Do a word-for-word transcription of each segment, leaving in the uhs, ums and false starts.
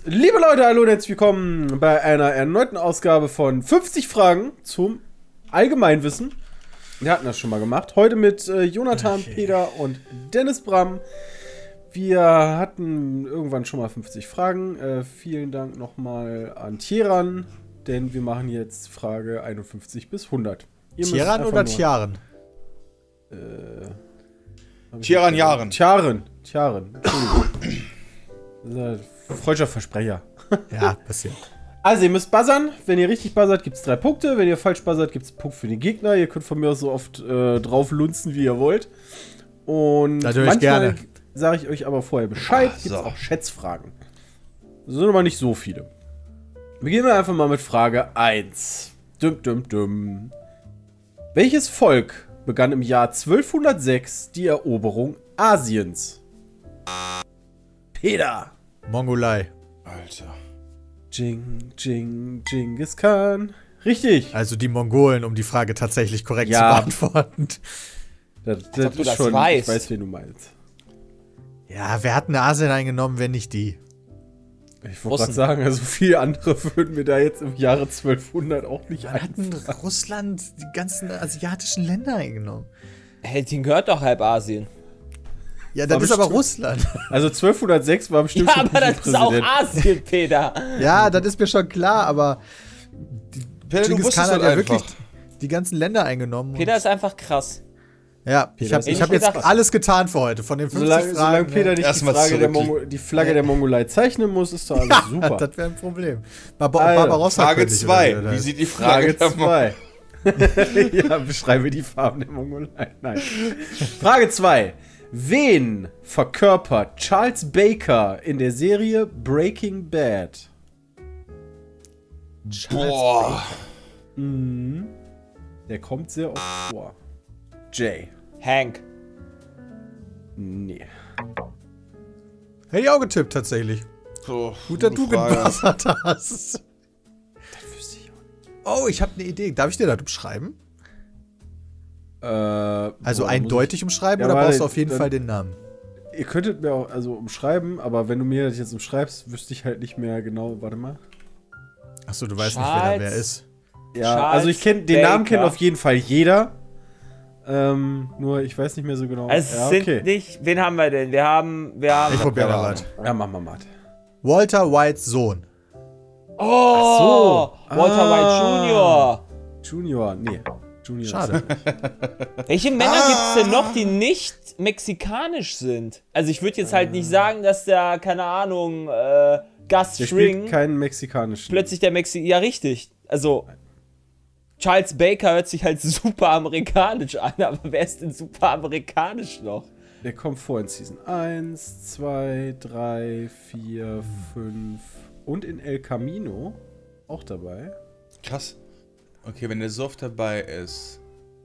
Liebe Leute, hallo und herzlich willkommen bei einer erneuten Ausgabe von fünfzig Fragen zum Allgemeinwissen. Wir hatten das schon mal gemacht. Heute mit äh, Jonathan, okay. Peter und Dennis Bram. Wir hatten irgendwann schon mal fünfzig Fragen. Äh, vielen Dank nochmal an Tieran, denn wir machen jetzt Frage einundfünfzig bis hundert. Tieran oder Tiaren? Äh, Tieran Jahren. Tiaren. Tiaren. Freudscher Versprecher. Ja, passiert. Also, ihr müsst buzzern. Wenn ihr richtig buzzert, gibt es drei Punkte. Wenn ihr falsch buzzert, gibt es einen Punkt für den Gegner. Ihr könnt von mir aus so oft äh, drauf lunzen, wie ihr wollt. Und natürlich gerne. Sage ich euch aber vorher Bescheid. Ach, so. Gibt es auch Schätzfragen. Das sind aber nicht so viele. Beginnen wir einfach mal mit Frage eins. Dum, dum, dum. Welches Volk begann im Jahr zwölfhundertsechs die Eroberung Asiens? Peter. Mongolei. Alter. Jing, Jing, Genghis Khan. Richtig. Also die Mongolen, um die Frage tatsächlich korrekt Ja. zu beantworten. Das, Als das ob du ist das schon, weißt. ich weiß, wen du meinst. Ja, wer hat denn Asien eingenommen, wenn nicht die? Ich wollte Russen. gerade sagen, also viele andere würden mir da jetzt im Jahre zwölfhundert auch nicht Wann hat denn einfallen. Russland die ganzen asiatischen Länder eingenommen? Hey, den gehört doch halb Asien. Ja, das War ist aber bestimmt- Russland. Also zwölfhundertsechs war bestimmt Ja, schon aber das ist auch Präsident. Asien, Peter. Ja, das ist mir schon klar, aber Peter, du Genghis wusstest Khan das hat ja einfach. wirklich die ganzen Länder eingenommen. Peter ist einfach krass. Ja, ich Peter habe ist ich echt hab jetzt gedacht. alles getan für heute. Von den fünfzig Solange, solange Fragen. Peter nicht die, Erstmal Frage der zurück. Mongo die Flagge der Mongolei zeichnen muss, ist doch alles Ja, super. das wäre ein Problem. Bar Also, Barbarossa Frage könnte ich zwei. oder- Wie sieht die Frage Frage der Mo- zwei. Ja, beschreibe die Farben der Mongolei. Nein. Frage zwei. Wen verkörpert Charles Baker in der Serie Breaking Bad? Boah. Mhm. Der kommt sehr oft vor. Jay. Hank. Nee. Hätte ich auch getippt, tatsächlich. So, Gut, dass gute du Frage. gebuzzert hast. Das wüsste ich auch nicht. Oh, ich habe eine Idee. Darf ich dir das umschreiben? Äh, Also boah, eindeutig umschreiben Ja, oder warte, brauchst du auf jeden dann- Fall den Namen? Ihr könntet mir auch also umschreiben, aber wenn du mir das jetzt umschreibst, wüsste ich halt nicht mehr genau. Warte mal. Achso, du weißt nicht, wer da Charles- wer ist. Ja, Charles also ich kenne den Namen Baker. kennt auf jeden Fall jeder. Ähm, nur ich weiß nicht mehr so genau. Also es ja, sind okay. nicht. Wen haben wir denn? Wir haben. Wir haben. Ich probiere keine mal Ahnung. was. Ja, mach mal mal. Walter Whites Sohn. Oh! Ach so. Walter Ah. White Junior Junior, nee. Junior. Schade. Welche Männer Ah. gibt's denn noch, die nicht mexikanisch sind? Also ich würde jetzt halt nicht sagen, dass der, keine Ahnung, äh, Gus Der Fring spielt keinen mexikanischen. plötzlich der Mexi... Ja, richtig. Also, Charles Baker hört sich halt super amerikanisch an, aber wer ist denn super amerikanisch noch? Der kommt vor in Season eins, zwei, drei, vier, fünf und in El Camino auch dabei. Krass. Okay, wenn der so oft dabei ist.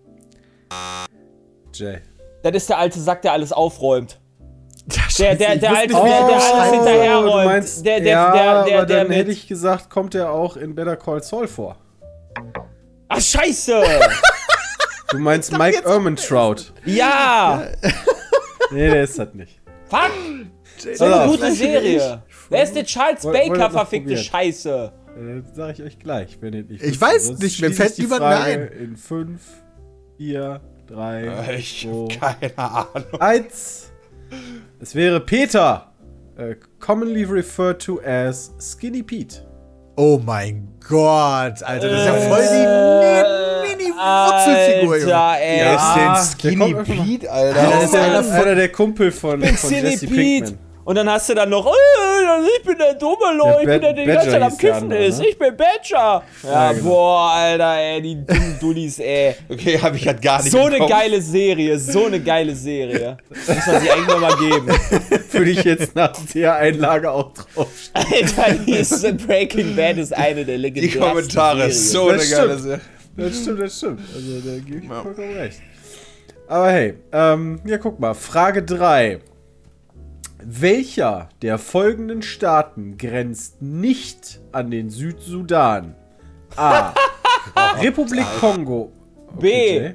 Jay. Das ist der alte Sack, der alles aufräumt. Ja, Der, der, ich der wusste alte, nicht, der, wer der das alles ist. hinterherräumt. du meinst, der, der, ja, der, der, aber der, dann mit... hätte ich gesagt, kommt er auch in Better Call Saul vor. Ach, scheiße! Du meinst Mike Ehrmantraut. Ja! Nee, der ist das nicht. Fuck! So Pass eine auf. gute Serie. Wer ist der Charles Woll- wollt ihr Baker, das noch verfickte probieren? Scheiße? Äh, Das sage ich euch gleich, wenn ihr nicht Ich wisst. weiß Sonst nicht, mir schließe fällt ich die niemand mehr Frage ein. In fünf, vier, drei, Ich zwei, hab keine Ahnung. eins. Es wäre Peter. Äh, commonly referred to as Skinny Pete. Oh mein Gott, Alter, das ist ja voll die Mini-Wurzelfigur, Junge. Alter, ey. Wer ist der denn kommt Skinny einfach mal- Pete, Alter? Das das ist ist der, einer von- einer der Kumpel von, Ich bin von Silly Jesse Pete. Pinkman. Und dann hast du dann noch, oh, ich bin der dumme Der Leute, ich bin der, Bad- der die ganze Zeit Badger am hieß der Kiffen andere, ist. ne? Ich bin Badger. Ja, Ja, genau. boah, Alter, ey, die dummen Dullis, ey. Okay, hab ich halt gar nicht So im eine Kopf. geile Serie, so eine geile Serie. Muss man sich eigentlich nochmal geben. Würde ich jetzt nach der Einlage auch drauf. Alter, die ist, Breaking Bad ist eine der Die legendärsten Kommentare, Serien. so eine Das geile stimmt. Serie. Das stimmt, das stimmt. Also da gebe ich Ja. vollkommen recht. Aber hey, ähm, ja guck mal, Frage drei. Welcher der folgenden Staaten grenzt nicht an den Südsudan? A. Republik Kongo. B. Jay.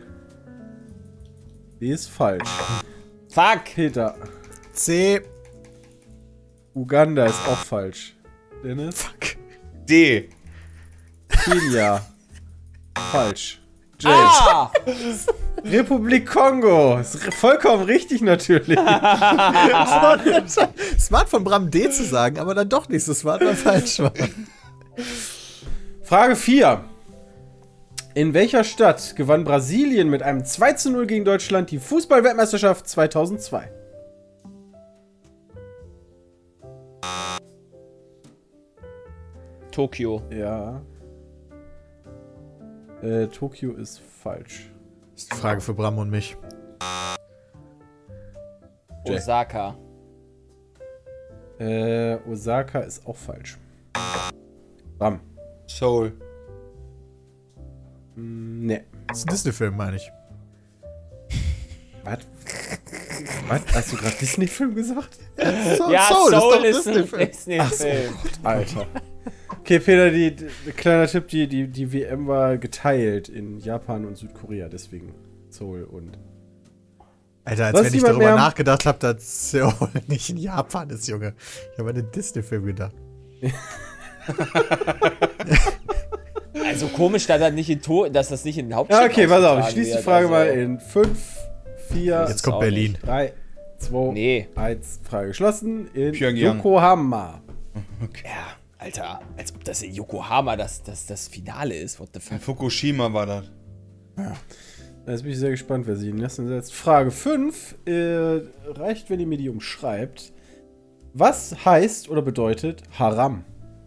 B ist falsch. Fuck. Peter. C. Uganda ist auch falsch. Dennis? Fuck. D. Kenia. Falsch. Jay. Ah! Republik Kongo. Ist r- vollkommen richtig natürlich. Smart von Bram D zu sagen, aber dann doch nicht so smart, weil falsch war. Frage vier. In welcher Stadt gewann Brasilien mit einem zwei zu null gegen Deutschland die Fußball-Weltmeisterschaft zweitausendzwei? Tokio. Ja. Äh, Tokio ist falsch. Das ist die Frage für Bram und mich. Jay. Osaka. Äh, Osaka ist auch falsch. Bram. Seoul. Mm, ne. Das ist ein Disney-Film, meine ich. Was? Was? Hast du gerade Disney-Film gesagt? So, Ja, Soul, Soul ist ist doch ein Disney-Film. Disney-Film. Alter. Okay, Peter, die, die kleiner Tipp, die, die, die W M war geteilt in Japan und Südkorea, deswegen Seoul und... Alter, als Was, wenn ich jemand darüber mehr? nachgedacht habe, dass Seoul nicht in Japan ist, Junge. Ich habe an den Disney-Film gedacht. Also komisch, dass das nicht in to dass das nicht in den Ja, Hauptstadt okay, pass auf, ich ausgetragen schließe die wird, Frage also- mal in fünf, vier, Jetzt kommt auch Berlin. drei, zwei, Nee. eins, Frage geschlossen. In Pyongyang. Yokohama. Ja, Alter, als ob das in Yokohama das, das, das Finale ist. What the In fuck? Fukushima war das. Jetzt bin ich sehr gespannt, wer sie in den Nesten setzt. Frage fünf. Äh, reicht, wenn ihr mir die umschreibt. Was heißt oder bedeutet Haram?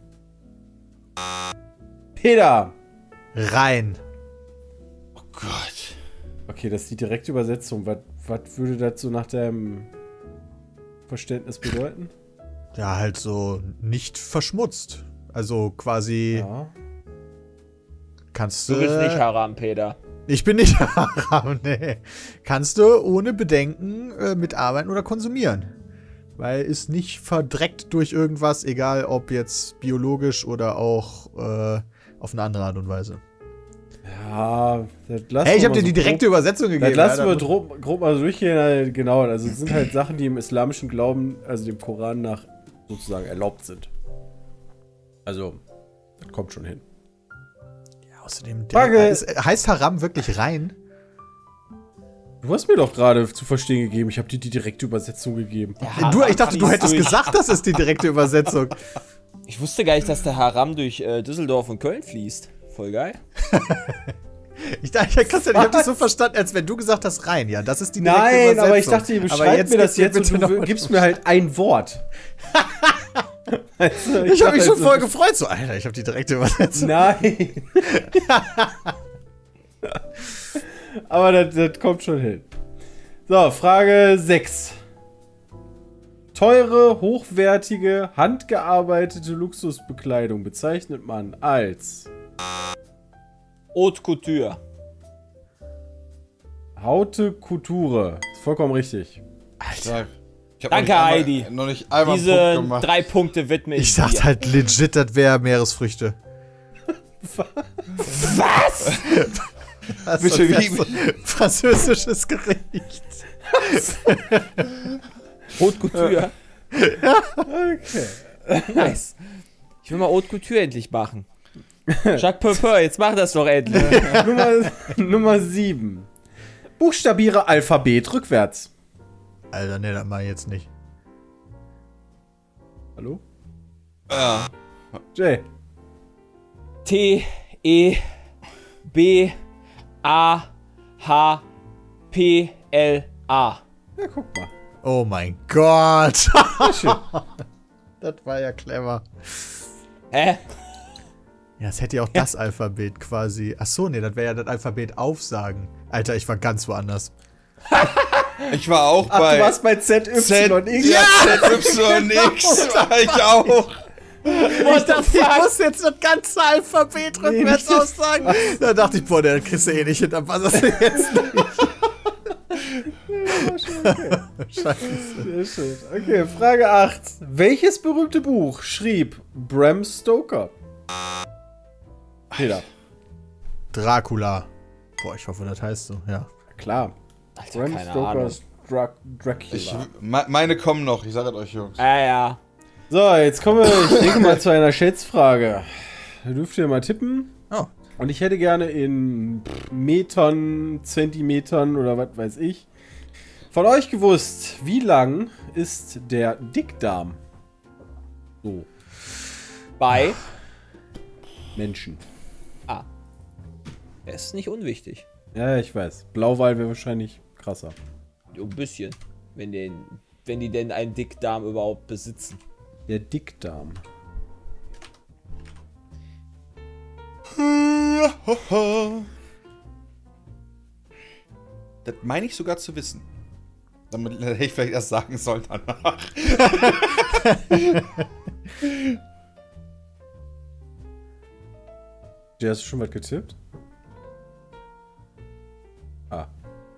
Peter. Rein. Oh Gott. Okay, das ist die direkte Übersetzung. Was, was würde das so nach deinem Verständnis bedeuten? Ja, halt so nicht verschmutzt. Also quasi Ja. kannst du. Du bist nicht Haram, Peter. Ich bin nicht Haram, nee. Kannst du ohne Bedenken äh, mitarbeiten oder konsumieren. Weil ist nicht verdreckt durch irgendwas, egal ob jetzt biologisch oder auch äh, auf eine andere Art und Weise. Ja, das lassen Hey, ich wir habe mal dir die so direkte grob, Übersetzung gegeben. Das lassen wir Alter. grob, grob mal so durchgehen. Äh, Genau, also es sind halt Sachen, die im islamischen Glauben, also dem Koran nach, sozusagen erlaubt sind. Also, das kommt schon hin. Ja, außerdem, Frage- der, ist, heißt Haram wirklich rein? Du hast mir doch gerade zu verstehen gegeben, ich habe dir die direkte Übersetzung gegeben. Der Du, Haram ich dachte, du fließt hättest durch- gesagt, das ist die direkte Übersetzung. Ich wusste gar nicht, dass der Haram durch äh, Düsseldorf und Köln fließt. Voll geil. Ich dachte, Christian, ich habe das so verstanden, als wenn du gesagt hast, rein. Ja, das ist die direkte Nein, Übersetzung. aber ich dachte, ihr Aber beschreibt mir das gib jetzt und bitte du noch mal- gibst mir halt ein Wort. Weißt du, Ich habe mich dachte schon halt voll gefreut. So, Alter, ich habe die direkte Übersetzung. Nein. Aber das, das kommt schon hin. So, Frage sechs. Teure, hochwertige, handgearbeitete Luxusbekleidung bezeichnet man als Haute Couture. Haute Couture. Ist vollkommen richtig. Sag. Ich hab Danke, noch nicht Heidi. Einmal, noch nicht einmal einen Diese Punkt gemacht. drei Punkte widme ich Ich dachte dir. halt legit, das wäre Meeresfrüchte. Was? Das Bitte, ist wie- so ein französisches Gericht. Haute Couture. Okay. Nice. Ich will mal Haute Couture endlich machen. Jacques Pepin, jetzt mach das doch endlich. Nummer, Nummer sieben. Buchstabiere Alphabet rückwärts. Alter, nee, das mach ich jetzt nicht. Hallo? Ja. Jay. T, E, B, A, H, P, L, A. Ja, guck mal. Oh mein Gott. Sehr schön. Das war ja clever. Hä? Ja, es hätte ja auch das Alphabet quasi. Ach so, nee, das wäre ja das Alphabet aufsagen. Alter, ich war ganz woanders. Ich war auch Ach, bei du warst bei Z, Y, X. Ja, Z, Y, X war ich auch. Ich dachte, ich muss jetzt das ganze Alphabet rückwärts nicht das- aussagen. Da dachte ich, boah, der kriegst du eh nicht hin, dann passt das jetzt nicht. Scheiße. Sehr schön. Okay, Frage acht. Welches berühmte Buch schrieb Bram Stoker? Peter. Dracula. Boah, ich hoffe, das heißt so, ja. Klar. Alter, Bram keine Ahnung. Stokers Dra Dracula. Ich, me- meine kommen noch, ich sage es euch, Jungs. Ja, ja. So, jetzt kommen wir, ich denke mal, zu einer Schätzfrage. Da dürft ihr mal tippen. Oh. Und ich hätte gerne in Metern, Zentimetern oder was weiß ich von euch gewusst, wie lang ist der Dickdarm? So, Bei. Menschen. Ah. Er ist nicht unwichtig. Ja, ich weiß. Blauwal wäre wahrscheinlich krasser. Ein bisschen. Wenn, den, wenn die denn einen Dickdarm überhaupt besitzen. Der Dickdarm. Das meine ich sogar zu wissen. Damit hätte ich vielleicht erst sagen sollen danach. Der hast du schon was getippt? Ah.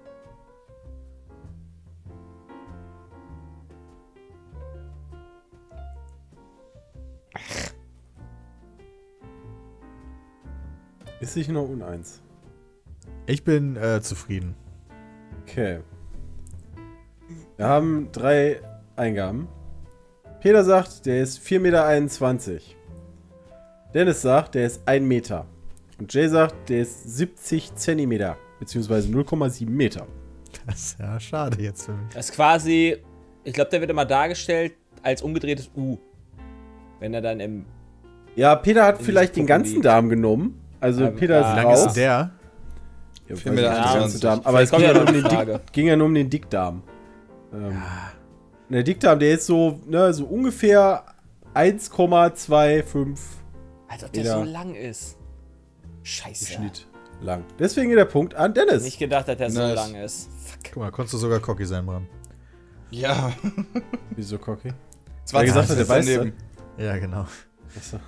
Ist sich noch uneins. Ich bin äh, zufrieden. Okay. Wir haben drei Eingaben. Peter sagt, der ist vier Meter einundzwanzig. Dennis sagt, der ist ein Meter. Und Jay sagt, der ist siebzig Zentimeter. Beziehungsweise null Komma sieben Meter. Das ist ja schade jetzt für mich. Das ist quasi, ich glaube, der wird immer dargestellt als umgedrehtes U. Wenn er dann im... Ja, Peter hat In vielleicht diesem den ganzen Puppenlied. Darm genommen. Also Ja, Peter ja. ist Wie lang ist raus. denn der? Ja, vier weiß Meter ich nicht, der ganze einundzwanzig. Darm. Aber es Vielleicht ging ja, kommt nur ja um noch den eine Dick, Frage. ging ja nur um den Dickdarm. Ähm, Der Dickdarm, der ist so, ne, so ungefähr eins Komma fünfundzwanzig Als ob der Meter. so lang ist. Scheiße. Schnitt lang. Deswegen geht der Punkt an Dennis. Nicht gedacht, dass der so Nice. lang ist. Fuck. Guck mal, konntest du sogar cocky sein, Bram. Ja. Wieso, Cocky? zwanzig gesagt hat, der weiß daneben. Ja, genau. Achso.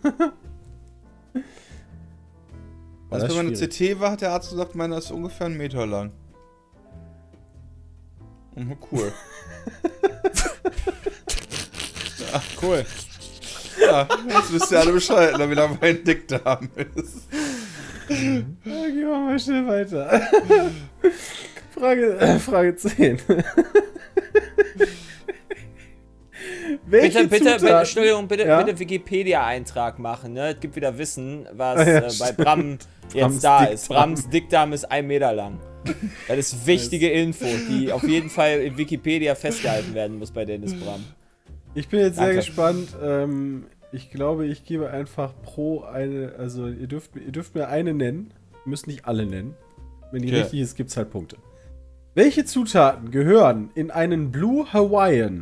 Also das wenn man eine schwierig. C T war, hat der Arzt gesagt, meiner ist ungefähr einen Meter lang. Mhm, cool. Ja, Cool. ja, jetzt wisst ihr alle Bescheid, ne, wie lang mein Dickdarm ist. Ja, gehen wir mal schnell weiter. Frage, äh, Frage zehn. Welche Bitte, bitte, bitte, Zutaten- Entschuldigung, bitte, Ja? bitte Wikipedia-Eintrag machen, ne? Es gibt wieder Wissen, was Ah, ja, äh, bei Bram Brams jetzt da ist. Dickdarm. Brams Dickdarm ist ein Meter lang. Das ist wichtige Info, die auf jeden Fall in Wikipedia festgehalten werden muss bei Dennis Bram. Ich bin jetzt sehr Danke. gespannt. Ähm, ich glaube, ich gebe einfach pro eine, also ihr dürft, ihr dürft mir eine nennen. Ihr müsst nicht alle nennen. Wenn die Okay. richtig ist, gibt es halt Punkte. Welche Zutaten gehören in einen Blue Hawaiian?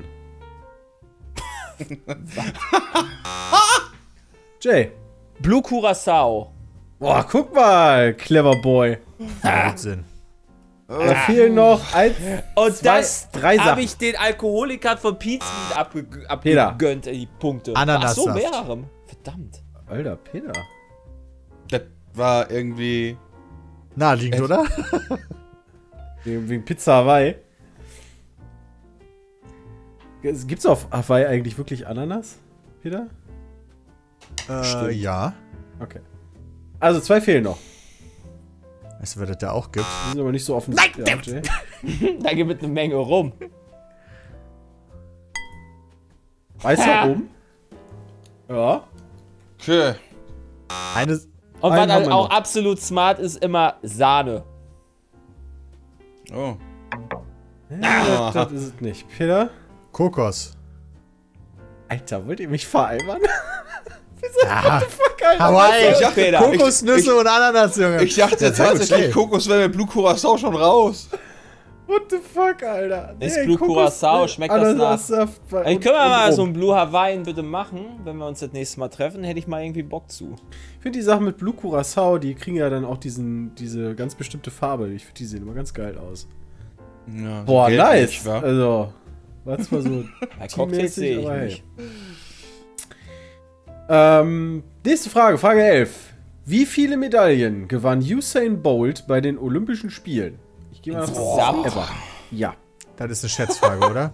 Jay. Blue Curacao. Boah, guck mal, clever Boy. Macht Sinn. Da fehlen noch eins, Und zwei, das drei habe Sachen. ich den Alkoholikern von Pizza abge Peter. abgegönnt, äh, die Punkte. Ananassaft. Ach so, mehrere. Verdammt. Alter, Peter. Das war irgendwie. Naheliegend, oder? Wegen wegen Pizza Hawaii. Gibt's auf Hawaii eigentlich wirklich Ananas, Peter? äh, ja. Okay. Also zwei fehlen noch. Weißt du, wer das da auch gibt? Die sind aber nicht so offensichtlich. Ja, Jay. Da gibt es eine Menge rum. Weißer rum. Ja. Okay. Eine. Und Einen was haben halt wir auch noch. absolut smart ist, immer Sahne. Oh. ja das, das ist es nicht. Peter? Kokos. Alter, wollt ihr mich veralbern? Ja. Fuck, Alter. Hawaii. Ich dachte, Peter. Kokosnüsse ich- und Ananas, Junge. Ich dachte Ja, sehr gut, tatsächlich, Jay. Kokos wäre mit Blue Curacao schon raus. What the fuck, Alter? Ist Nee, Blue Kokos- Curacao, schmeckt das nach- Ananassaft bei- Dann können wir und- mal und so rum. ein Blue Hawaiian bitte machen, wenn wir uns das nächste Mal treffen, hätte ich mal irgendwie Bock zu. Ich finde die Sachen mit Blue Curacao, die kriegen ja dann auch diesen, diese ganz bestimmte Farbe. Ich finde, die sehen immer ganz geil aus. Ja, so Boah, gelblich, nice. wa? Also, war zwar so Bei Cocktails teammäßig, sehe ich aber hey. mich. Ähm, nächste Frage, Frage elf. Wie viele Medaillen gewann Usain Bolt bei den Olympischen Spielen? Ich gehe mal davon aus, Insgesamt? ever. Ja. Das ist eine Schätzfrage, oder?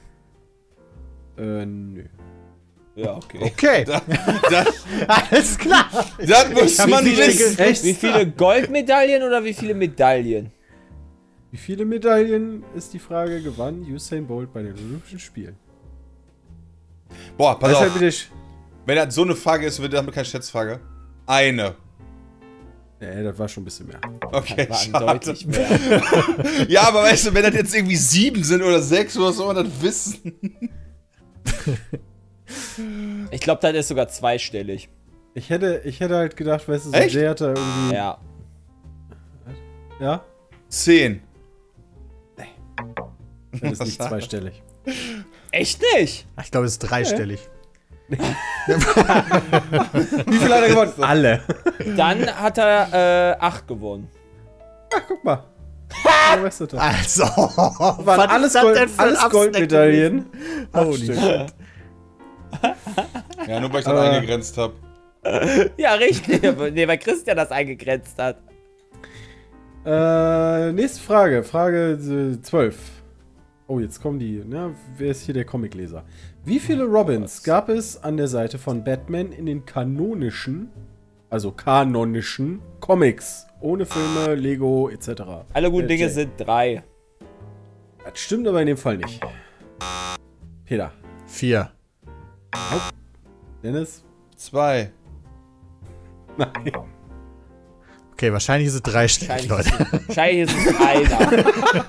Äh, nö. Ja, okay. Okay. Das, Alles klar. das muss man Wie viele, wissen. Echt? wie viele Goldmedaillen oder wie viele Medaillen? Wie viele Medaillen, ist die Frage, gewann Usain Bolt bei den Olympischen Spielen? Boah, pass Das ist auf. halt wieder. sch- Wenn das so eine Frage ist, wird damit keine Schätzfrage. Eine. Nee, das war schon ein bisschen mehr. Okay, Waren schade. deutlich mehr. Ja, aber weißt du, wenn das jetzt irgendwie sieben sind oder sechs, woher soll man das wissen? Ich glaube, das ist sogar zweistellig. Ich hätte, ich hätte halt gedacht, weißt du, so Echt? Jay hat da irgendwie. Ja. Ja? Zehn. Das ist nicht zweistellig. Echt nicht? Ach, ich glaube, es ist dreistellig. Wie viel hat er gewonnen? Alle. Dann hat er äh, acht gewonnen. Ach, guck mal. Ja, weißt du doch. Also, Waren was alles, ist das Gold, denn für ein alles Absnack Goldmedaillen. Holy Stück. shit. Ja, nur weil ich das Aber- eingegrenzt habe. Ja, richtig. Nee, weil Christian das eingegrenzt hat. Äh, nächste Frage. Frage äh, zwölf. Oh, jetzt kommen die. Na, wer ist hier der Comicleser? Wie viele Robins gab es an der Seite von Batman in den kanonischen, also kanonischen Comics? Ohne Filme, Lego et cetera. Alle guten Äh, Dinge Jay. sind drei. Das stimmt aber in dem Fall nicht. Peter. Vier. Dennis? Zwei. Nein. Okay, wahrscheinlich ist es dreistellig, Wahrscheinlich, Leute. ist, wahrscheinlich ist es einer.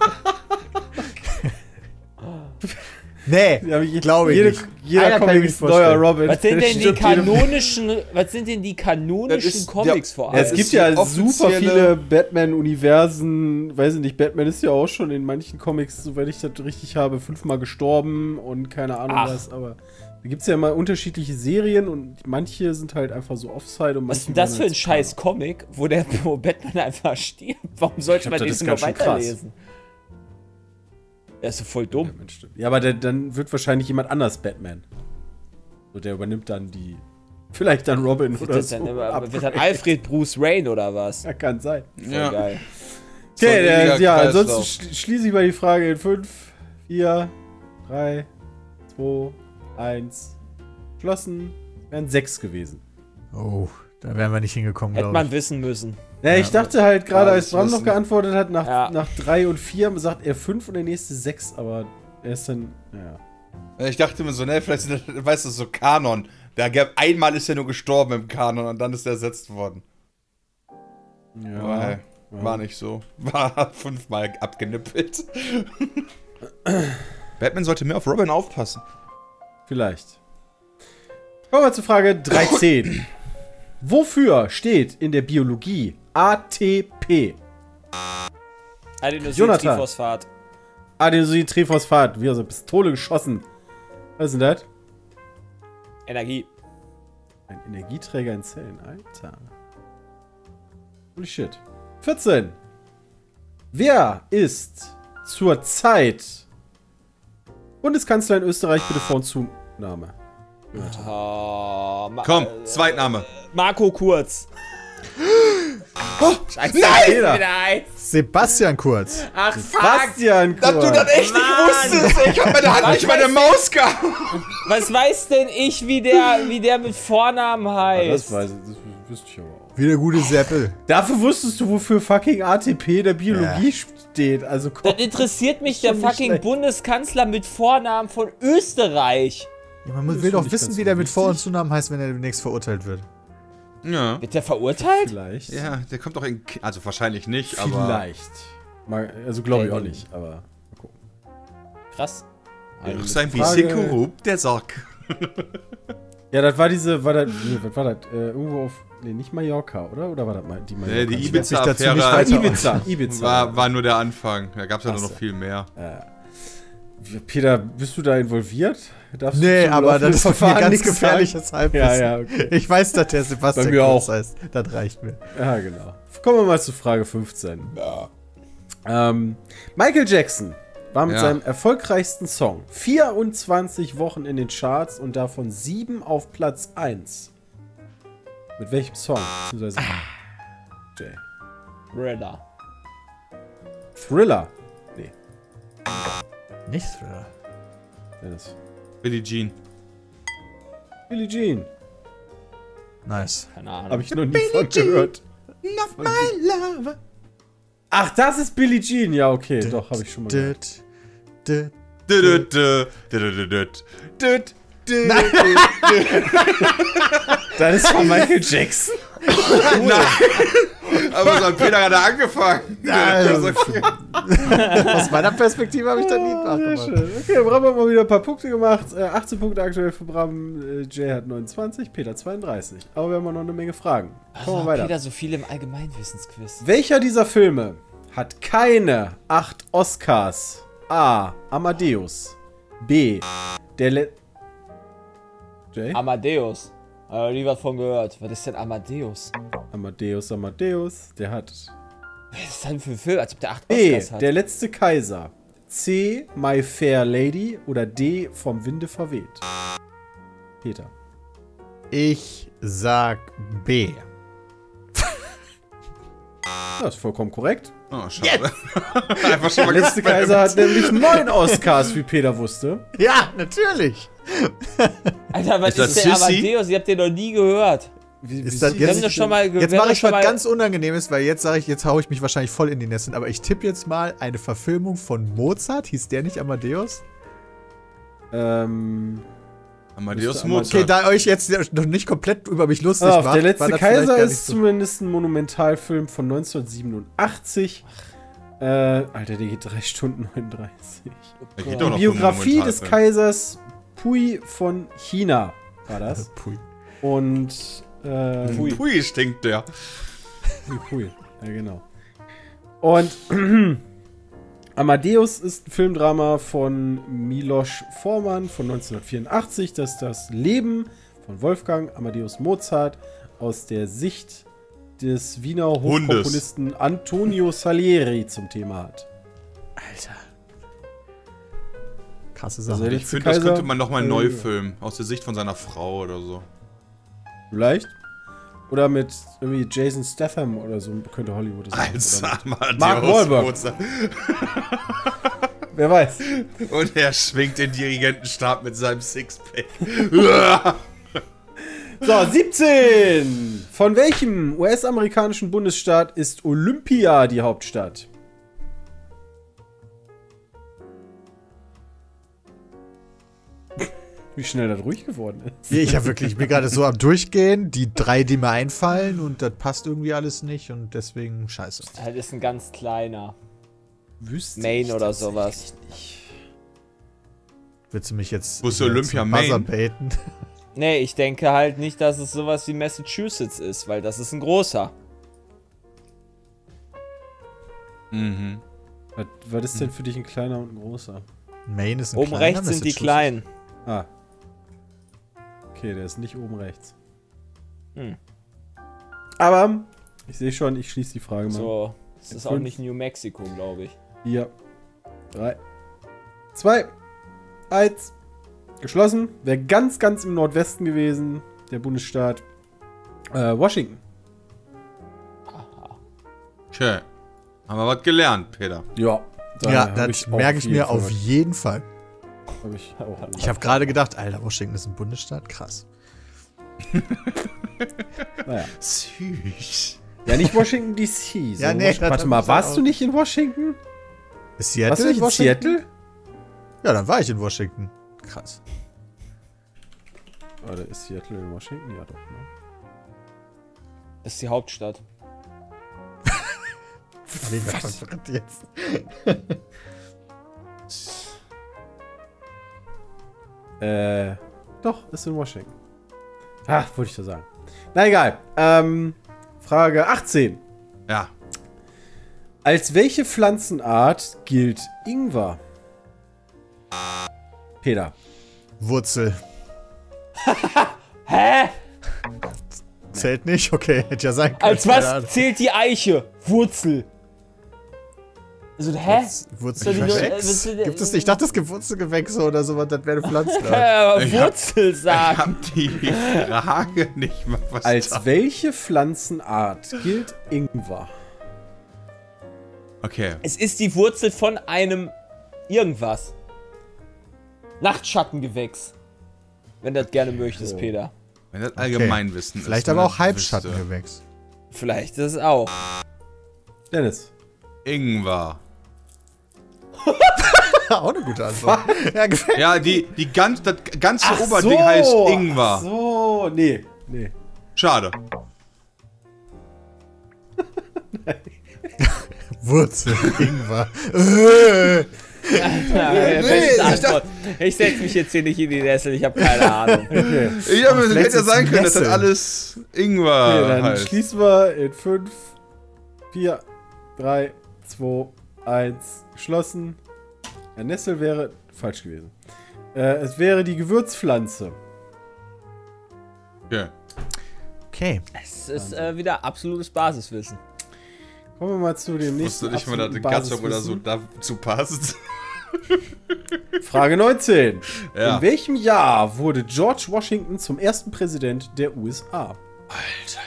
Nee, Ja, je- glaube ich jede, nicht. Jeder Einer kann Comic ich ist mir neuer vorstellen. Robin. Was sind denn die Stimmt, jede- kanonischen, was sind denn die kanonischen Das ist- Comics ja, vor Ja, allem? es Das gibt ist ja die super offizielle- viele Batman-Universen. Weiß ich nicht, Batman ist ja auch schon in manchen Comics, soweit ich das richtig habe, fünfmal gestorben und keine Ahnung Ach. was. Aber da gibt es ja mal unterschiedliche Serien und manche sind halt einfach so Offside. Und Was manche ist denn das waren für ein halt so scheiß Comic, wo der wo Batman einfach stirbt? Warum sollte glaub, man das den ist noch ganz schön krass. weiterlesen? Der ist so voll dumm. Ja, Mensch, stimmt. Ja, aber der, dann wird wahrscheinlich jemand anders Batman. So, der übernimmt dann die. Vielleicht dann Robin Wird oder das so. dann, immer, Ab- wird dann Alfred Bruce Wayne oder was? Ja, kann sein. Voll Ja. geil. So ein Okay, äh, ewiger ja, Kreislauf. ansonsten sch schließe ich mal die Frage in fünf, vier, drei, zwei, eins. Geschlossen. Wären sechs gewesen. Oh, da wären wir nicht hingekommen, Hätte glaube man ich. wissen müssen. Ja, ich dachte halt gerade, Ja, als das Bram noch wissen. geantwortet hat, nach, Ja. nach drei und vier sagt er fünf und der nächste sechs, aber er ist dann, ja. Ja, ich dachte mir so, ne, vielleicht sind das, weißt du, so Kanon. Da gab, einmal ist er nur gestorben im Kanon und dann ist er ersetzt worden. Ja, Aber hey, ja. war nicht so. War fünfmal abgenippelt. Batman sollte mehr auf Robin aufpassen. Vielleicht. Kommen wir zur Frage dreizehn. Wofür steht in der Biologie A T P? Jonathan. Adenosyltriphosphat. Adenosyltriphosphat, wie aus einer Pistole geschossen. Was ist denn das? Energie. Ein Energieträger in Zellen, Alter. Holy shit. vierzehn. Wer ist zurzeit Bundeskanzler in Österreich, bitte Vor- und Zunahme? Oh, Ma Komm, äh, Zweitname. Marco Kurz. Oh, Scheiße, nein! wieder eins. Sebastian Kurz. Ach, fuck. Bastian Dass du das echt Mann. nicht wusstest! Ich hab meine Hand Was nicht meine weiß Maus gehabt! Was weiß denn ich, wie der, wie der mit Vornamen heißt? Das weiß ich, das wüsste ich aber auch. Wie der gute Seppel. Dafür wusstest du, wofür fucking A T P in der Biologie steht. Also komm. Das interessiert mich Ist der schon nicht fucking schlecht. Bundeskanzler mit Vornamen von Österreich. Ja, man muss, Das will ist doch nicht wissen, ganz wie so der mit Vor- und wichtig. Zunamen heißt, wenn er demnächst verurteilt wird. Ja. Wird der verurteilt? Vielleicht. Ja, der kommt doch in. Ki- Also wahrscheinlich nicht, aber. Vielleicht. Mal, also glaube ich auch Ähm. nicht, aber mal gucken. Krass. Doch sein Frage- bisschen korrupt, der Sack. Ja, das war diese, war das, nee, was war das? Äh, irgendwo auf, nee, nicht Mallorca, oder? Oder war das mal die Mallorca? Nee, die Ich werd mich dazu nicht Ibiza-Affäre weiter- Ibiza, Ibiza. war, war nur der Anfang. Da gab es ja nur Ach noch so. viel mehr. Peter, bist du da involviert? Darfst Nee, du zum aber laufenden das ist mir Verfahren ganz nichts gefährliches sagen? Halbwissen. Ja, ja, okay. Ich weiß, dass der Sebastian Bei mir Kurz auch. heißt. Das reicht mir. Ja, genau. Kommen wir mal zu Frage fünfzehn. Ähm, Michael Jackson war mit Ja. seinem erfolgreichsten Song vierundzwanzig Wochen in den Charts und davon sieben auf Platz eins. Mit welchem Song? Beziehungsweise Jay. Thriller. Thriller. Nee, Nicht Thriller. Dennis. Billie Jean. Billie Jean. Nice. Keine Ahnung. Habe ich noch nie von gehört. Not my lover. Ach, das ist Billie Jean. Ja, okay, doch, habe ich schon mal gehört. Düt, düt. Düt, düt, düt, düt, düt, düt. Das ist von Michael Jackson. Nein! Aber so hat Peter gerade angefangen. Also, aus meiner Perspektive habe ich da nie nachgemacht. Okay, Bram hat mal wieder ein paar Punkte gemacht. Äh, achtzehn Punkte aktuell für Bram. Äh, Jay hat neunundzwanzig, Peter zweiunddreißig. Aber wir haben auch noch eine Menge Fragen. Kommen wir weiter. Peter so viel im Allgemeinwissensquiz. Welcher dieser Filme hat keine acht Oscars? A. Amadeus. B. Der Le... Jay? Amadeus. Äh, nie was von gehört. Was ist denn Amadeus? Amadeus, Amadeus. Der hat... Was ist das denn für ein Film? Als ob der acht B. Oscars hat. Der letzte Kaiser. C. My Fair Lady. Oder D. Vom Winde verweht. Peter. Ich sag B. Das ist vollkommen korrekt. Oh, schade. Einfach schon mal Der letzte gespammt. Kaiser hat nämlich neun Oscars, wie Peter wusste. Ja, natürlich. Alter, was Ist ist, das der Sissi? Amadeus? Ich hab den noch nie gehört. Wie, Ist das wie- Wir jetzt- haben doch schon mal... wir Jetzt haben mache doch ich schon was mal- ganz Unangenehmes, weil jetzt sage ich, jetzt haue ich mich wahrscheinlich voll in die Nässe. Aber ich tippe jetzt mal eine Verfilmung von Mozart. Hieß der nicht Amadeus? Ähm... Amadeus Müsste Mozart. Okay, da euch jetzt noch nicht komplett über mich lustig Auf, macht, der letzte war das vielleicht Kaiser gar nicht ist so- zumindest ein Monumentalfilm von neunzehnhundertsiebenundachtzig. Äh, Alter, der geht drei Stunden neununddreißig. Der geht Die doch noch Biografie für einen des Monumentalfilm. Kaisers Pui von China war das. Pui. Und, äh, Pui. Pui stinkt der. Pui, Pui. Ja, genau. Und Amadeus ist ein Filmdrama von Miloš Forman von neunzehnhundertvierundachtzig. Das ist das Leben von Wolfgang Amadeus Mozart aus der Sicht des Wiener Hofkomponisten Antonio Salieri zum Thema hat. Alter. Krasse Also Sache. der Ich letzte finde, das Kaiser, könnte man nochmal äh, neu filmen. Aus der Sicht von seiner Frau oder so. Vielleicht. Oder mit irgendwie Jason Statham oder so könnte Hollywood das machen. Als Oder mit- Amadeus Mark Wahlberg. Mozart. Wer weiß. Und er schwingt den Dirigentenstab mit seinem Sixpack. So, siebzehn. Von welchem U S-amerikanischen Bundesstaat ist Olympia die Hauptstadt? Wie schnell das ruhig geworden ist. Ich habe wirklich, ich bin gerade so am Durchgehen, die drei, die mir einfallen und das passt irgendwie alles nicht und deswegen scheiße. Das ist ein ganz kleiner. Wüsste Maine ich oder tatsächlich sowas. nicht. Willst du mich jetzt Wo ist wieder Olympia, zum Buzzer Maine? baiten? Nee, ich denke halt nicht, dass es sowas wie Massachusetts ist, weil das ist ein großer. Mhm. Was, was ist denn für dich ein kleiner und ein großer? Maine ist ein Oben kleiner, rechts sind die Massachusetts. kleinen. Ah. Okay, der ist nicht oben rechts. Hm. Aber, ich sehe schon, ich schließe die Frage mal. So, es ist auch Fünf. nicht New Mexico, glaube ich. Vier, drei, zwei, eins. Geschlossen. Wäre ganz, ganz im Nordwesten gewesen, der Bundesstaat äh, Washington. Tja. Haben wir was gelernt, Peter. Ja. da Ja, hab das auch merke ich jeden mir Fall auf was- jeden Fall. Hab ich auch. Ich habe gerade gedacht, Alter, Washington ist ein Bundesstaat, krass. Naja. Süß. Ja, nicht Washington D C. So. Ja, nee, das Warte hab mal, ich warst auch. du nicht in Washington? Ist Seattle Warst du nicht in Washington? Seattle? Ja, dann war ich in Washington. Krass. Warte, ist Seattle in Washington? Ja, doch, ne? Das ist die Hauptstadt. Mega verwirrt jetzt. Äh, doch, ist in Washington. Ach, wollte ich doch sagen. Na egal. Ähm, Frage achtzehn. Ja. Als welche Pflanzenart gilt Ingwer? Peter. Wurzel. Hä? Zählt nicht? Okay, hätte ja sein können. Als Keine was Ahnung. zählt die Eiche? Wurzel. Also, hä? Wurzelgewächs? Was soll die- Gibt es nicht? Ich dachte, es gibt Wurzelgewächse oder sowas, das wäre eine Pflanzenart. Äh, Ich hab- Wurzel Ich sagen. hab die Frage nicht mal was Als da- welche Pflanzenart gilt Ingwer? Okay. Es ist die Wurzel von einem irgendwas. Nachtschattengewächs. Wenn du das gerne möchtest, So. Peter. Wenn das Allgemeinwissen ist. Vielleicht wenn aber das auch Halbschattengewächs. Vielleicht ist es auch. Dennis. wüsste. Ingwer. Auch eine gute Antwort. Ja, gefällt Ja, die, die ganz, das ganze Ach Oberding so, heißt Ingwer. Ach so, nee, nee. Schade. Wurzel, Ingwer. Äh. Ja, ja, beste Antwort. Ich setze mich jetzt hier nicht in die Nessel, ich habe keine Ahnung. Okay. Ich hab, vielleicht hätte ja ist sein können, dass das Nessel. alles Okay, Ingwer dann heißt. schließen wir in fünf, vier, drei, zwei, eins geschlossen. Ja, Nessel wäre falsch gewesen. Äh, es wäre die Gewürzpflanze. Okay. Okay. Es ist äh, wieder absolutes Basiswissen. Kommen wir mal zu dem nächsten. Wusste nicht mal, dass die absoluten Gattung oder so Basiswissen. dazu passt. Frage neunzehn. Ja. In welchem Jahr wurde George Washington zum ersten Präsident der U S A? Alter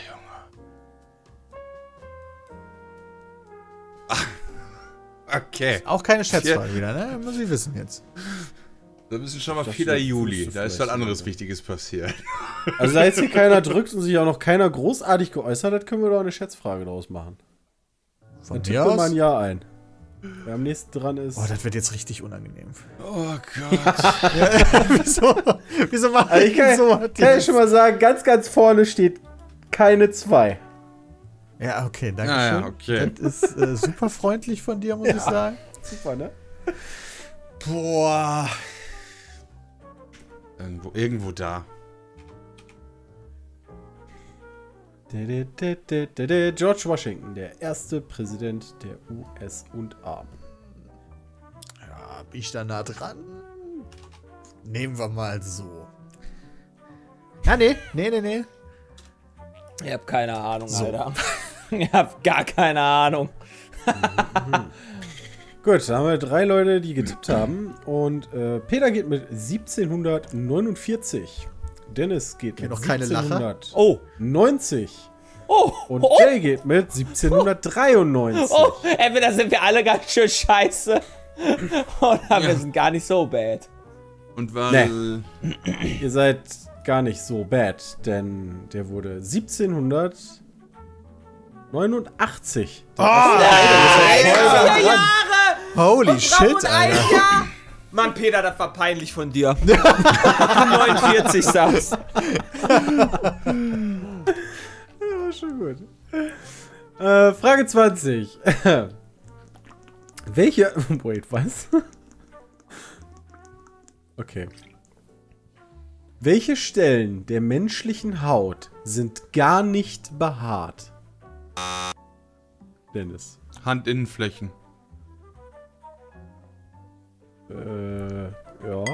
Junge. Okay. Auch keine Schätzfrage wieder, ne? Muss ich wissen jetzt. Da müssen schon mal Das vierter wusste Juli. Da ist vielleicht was anderes sogar. Wichtiges passiert. Also, da jetzt hier keiner drückt und sich auch noch keiner großartig geäußert hat, können wir doch eine Schätzfrage draus machen. Von Dann mir tippen wir mal aus? ein Ja ein. Wer am nächsten dran ist. Oh, das wird jetzt richtig unangenehm. Oh Gott. Wieso? Wieso machen Also ich kann, so? kann ich schon mal sagen, ganz, ganz vorne steht keine zwei. Ja, okay, danke Ah, schön. ja, okay. Das ist äh, super freundlich von dir, muss ich sagen. Super, ne? Boah. Irgendwo, irgendwo da. George Washington, der erste Präsident der U S A. Ja, bin ich da nah dran? Nehmen wir mal so. Ja, nee, nee, nee, nee. Ich habe keine Ahnung, So. Alter. Ich habe gar keine Ahnung. Gut, da haben wir drei Leute, die getippt haben. Und äh, Peter geht mit siebzehnhundertneunundvierzig. Dennis geht mit noch keine Lacher? siebzehnhundertneunzig. Oh! Und oh, Jay geht mit siebzehnhundertdreiundneunzig. oh, entweder sind wir alle ganz schön scheiße oder wir sind gar nicht so bad. Und weil. Ihr seid gar nicht so bad, denn der wurde siebzehnhundertneunundachtzig. Oh, Vier Jahre! holy shit, ein Alter. Jahr! Mann, Peter, das war peinlich von dir. neunundvierzig sagst. Ja, schon gut. Äh, Frage zwanzig. Welche. Wait, was? Okay. Welche Stellen der menschlichen Haut sind gar nicht behaart? Dennis. Handinnenflächen. Äh, ja.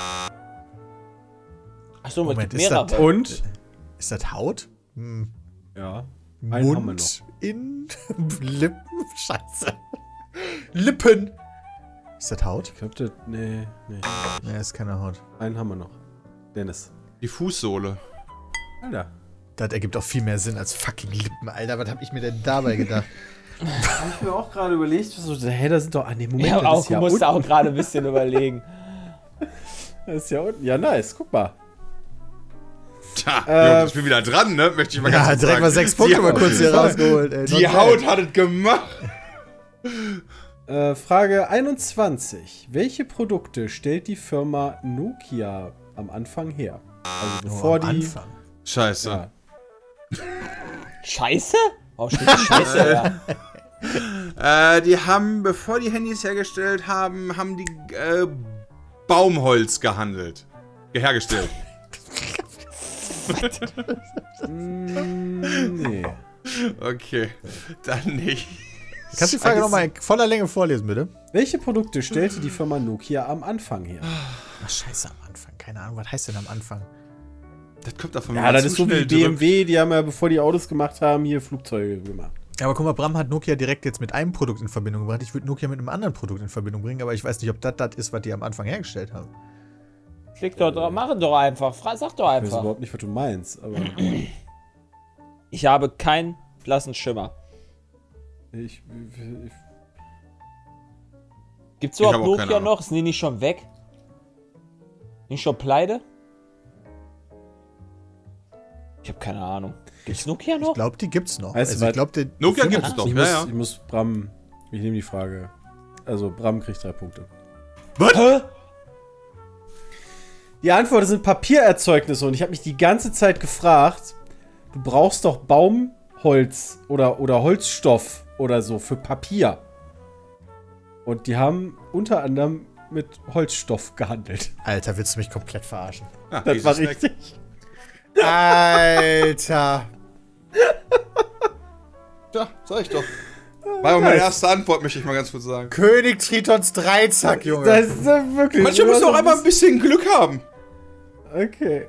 Achso, mit Moment, ist mehreren. das- Und? Ist das Haut? Hm. Ja. Einen haben wir noch. Mund, in, Lippen, scheiße. Lippen. Ist das Haut? Ich glaube, das. Nee, nee. Ne, ist keine Haut. Einen haben wir noch. Dennis. Die Fußsohle. Alter. Das ergibt auch viel mehr Sinn als fucking Lippen, Alter. Was hab ich mir denn dabei gedacht? Hab ich mir auch gerade überlegt, so, hä, da sind doch. Ah, nee, Moment, Ich hab das auch, ist ja musste unten. auch gerade ein bisschen überlegen. Das ist ja unten. Ja, nice. Guck mal. Tja, Äh, Jungs, ich bin wieder dran, ne? Möchte ich mal ganz Ja, kurz direkt sagen. mal sechs Punkte Die mal Haut- kurz hier rausgeholt, ey. Die Not Haut bad. hat es gemacht. Äh, Frage einundzwanzig. Welche Produkte stellt die Firma Nokia am Anfang her? Also Oh, bevor am die. Anfang. Scheiße. Ja. Scheiße? Oh, steht die Scheiße, ja. Äh, die haben, bevor die Handys hergestellt haben, haben die äh, Baumholz gehandelt. Hergestellt. Mm, nee. Okay, dann nicht. Kannst du die Frage nochmal in voller Länge vorlesen, bitte? Welche Produkte stellte die Firma Nokia am Anfang her? Ach, scheiße, am Anfang. Keine Ahnung, was heißt denn am Anfang? Das kommt davon, Ja, das ist so wie B M W, die haben ja, bevor die Autos gemacht haben, hier Flugzeuge gemacht. Ja, aber guck mal, Bram hat Nokia direkt jetzt mit einem Produkt in Verbindung gebracht. Ich würde Nokia mit einem anderen Produkt in Verbindung bringen, aber ich weiß nicht, ob das das ist, was die am Anfang hergestellt haben. Klick doch drauf, mach doch einfach. Fra- Sag doch Ich weiß einfach. überhaupt nicht, was du meinst, aber Ich habe keinen blassen Schimmer. ich, ich Gibt's Ich überhaupt hab auch keine Nokia Ahnung. noch? Sind die nicht schon weg? Nicht schon pleite? Ich habe keine Ahnung. Gibt's Nokia noch? Ich glaube, die gibt's noch. Weißt du also ich was? glaube, der Nokia Firma- gibt's doch, ich, ja, muss, ja. ich muss Bram, ich nehme die Frage. Also Bram kriegt drei Punkte. Hä? Die Antwort sind Papiererzeugnisse und ich habe mich die ganze Zeit gefragt, du brauchst doch Baumholz oder, oder Holzstoff oder so für Papier. Und die haben unter anderem mit Holzstoff gehandelt. Alter, willst du mich komplett verarschen? Ja, Das war Jesus richtig. Alter. Ja, sag ich doch. War ja meine erste Antwort, möchte ich mal ganz kurz sagen. König Tritons Dreizack, Junge. Das ist äh, wirklich. Manchmal muss man auch einfach ein bisschen Glück haben. Okay.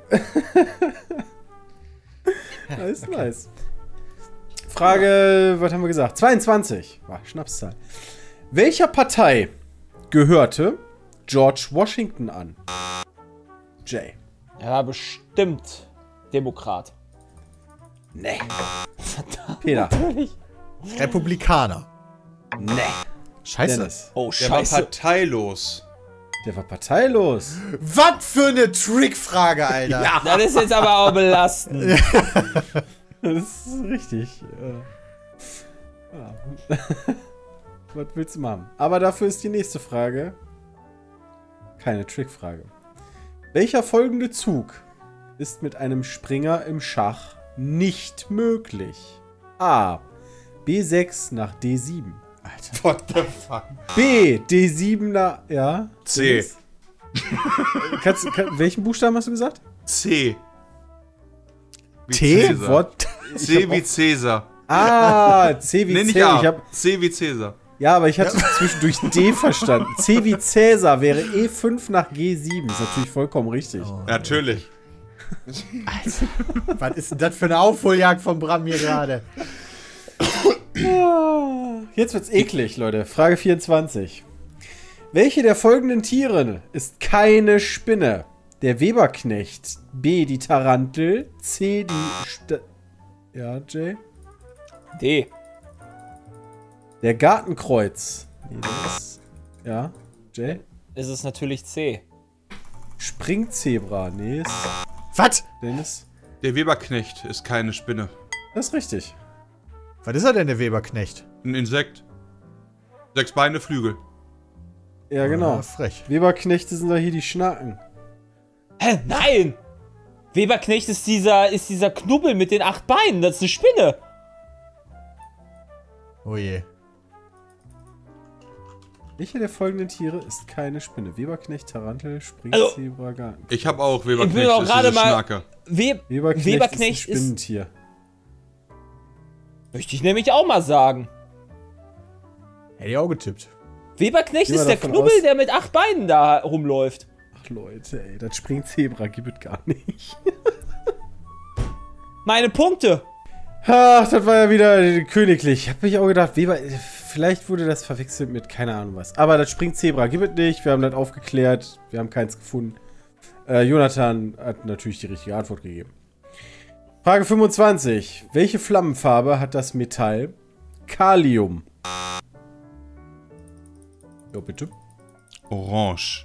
Nice, okay. Nice. Frage, was haben wir gesagt? zweiundzwanzig. War Schnapszahl. Welcher Partei gehörte George Washington an? Jay. Er war bestimmt Demokrat. Nee. Verdammt. Peter. Natürlich. Republikaner. Nee. Scheiße. Dennis. Oh, Der war scheiße. parteilos. Der war parteilos. Was für eine Trickfrage, Alter. Ja, das ist jetzt aber auch belastend. Das ist richtig. Ja. Ja. Was willst du machen? Aber dafür ist die nächste Frage keine Trickfrage. Welcher folgende Zug ist mit einem Springer im Schach nicht möglich? A. B sechs nach D sieben. Alter. What the fuck? B. D sieben nach... Ja? C. Kannst, du- kann, welchen Buchstaben hast du gesagt? C. Wie T? Cäsar. Wort. C wie Cäsar. Ah, C wie Nee, nicht C. A. Ich hab, C wie Cäsar. ja, aber ich hatte zwischendurch D verstanden. C wie Cäsar wäre E fünf nach G sieben. Ist natürlich vollkommen richtig. Oh. Natürlich. Was ist denn das für eine Aufholjagd von Bram hier gerade? Jetzt wird's eklig, Leute. Frage vierundzwanzig. Welche der folgenden Tiere ist keine Spinne? Der Weberknecht, B. die Tarantel, C. die Sta Ja, Jay? D. Der Gartenkreuz. Nee, das ja, Jay? Ist es natürlich C. Springzebra. Nee, ist Was? Dennis. Der Weberknecht ist keine Spinne. Das ist richtig. Was ist er denn, der Weberknecht? Ein Insekt. Sechs Beine, Flügel. Ja, genau. Ah, frech. Weberknechte sind doch hier die Schnaken. Hä? Nein! Weberknecht ist dieser, ist dieser Knubbel mit den acht Beinen. Das ist eine Spinne. Oh je. Welche der folgenden Tiere ist keine Spinne? Weberknecht, Tarantel, Springzebra, Garten. Ich habe auch Ich bin Weberknecht, auch ist gerade diese mal- Schnake. We Weberknecht, Weberknecht ist ein ist, Spinnentier. möchte ich nämlich auch mal sagen. Hätte ich auch getippt. Weberknecht Geh mal ist der davon Knubbel, aus- der mit acht Beinen da rumläuft. Ach Leute, ey, das Springzebra gibt es gar nicht. Meine Punkte. Ach, das war ja wieder königlich. Hab ich auch gedacht, Weber, vielleicht wurde das verwechselt mit keine Ahnung was. Aber das Springzebra gibt es nicht. Wir haben das aufgeklärt. Wir haben keins gefunden. Äh, Jonathan hat natürlich die richtige Antwort gegeben. Frage fünfundzwanzig. Welche Flammenfarbe hat das Metall Kalium? Ja, bitte. Orange.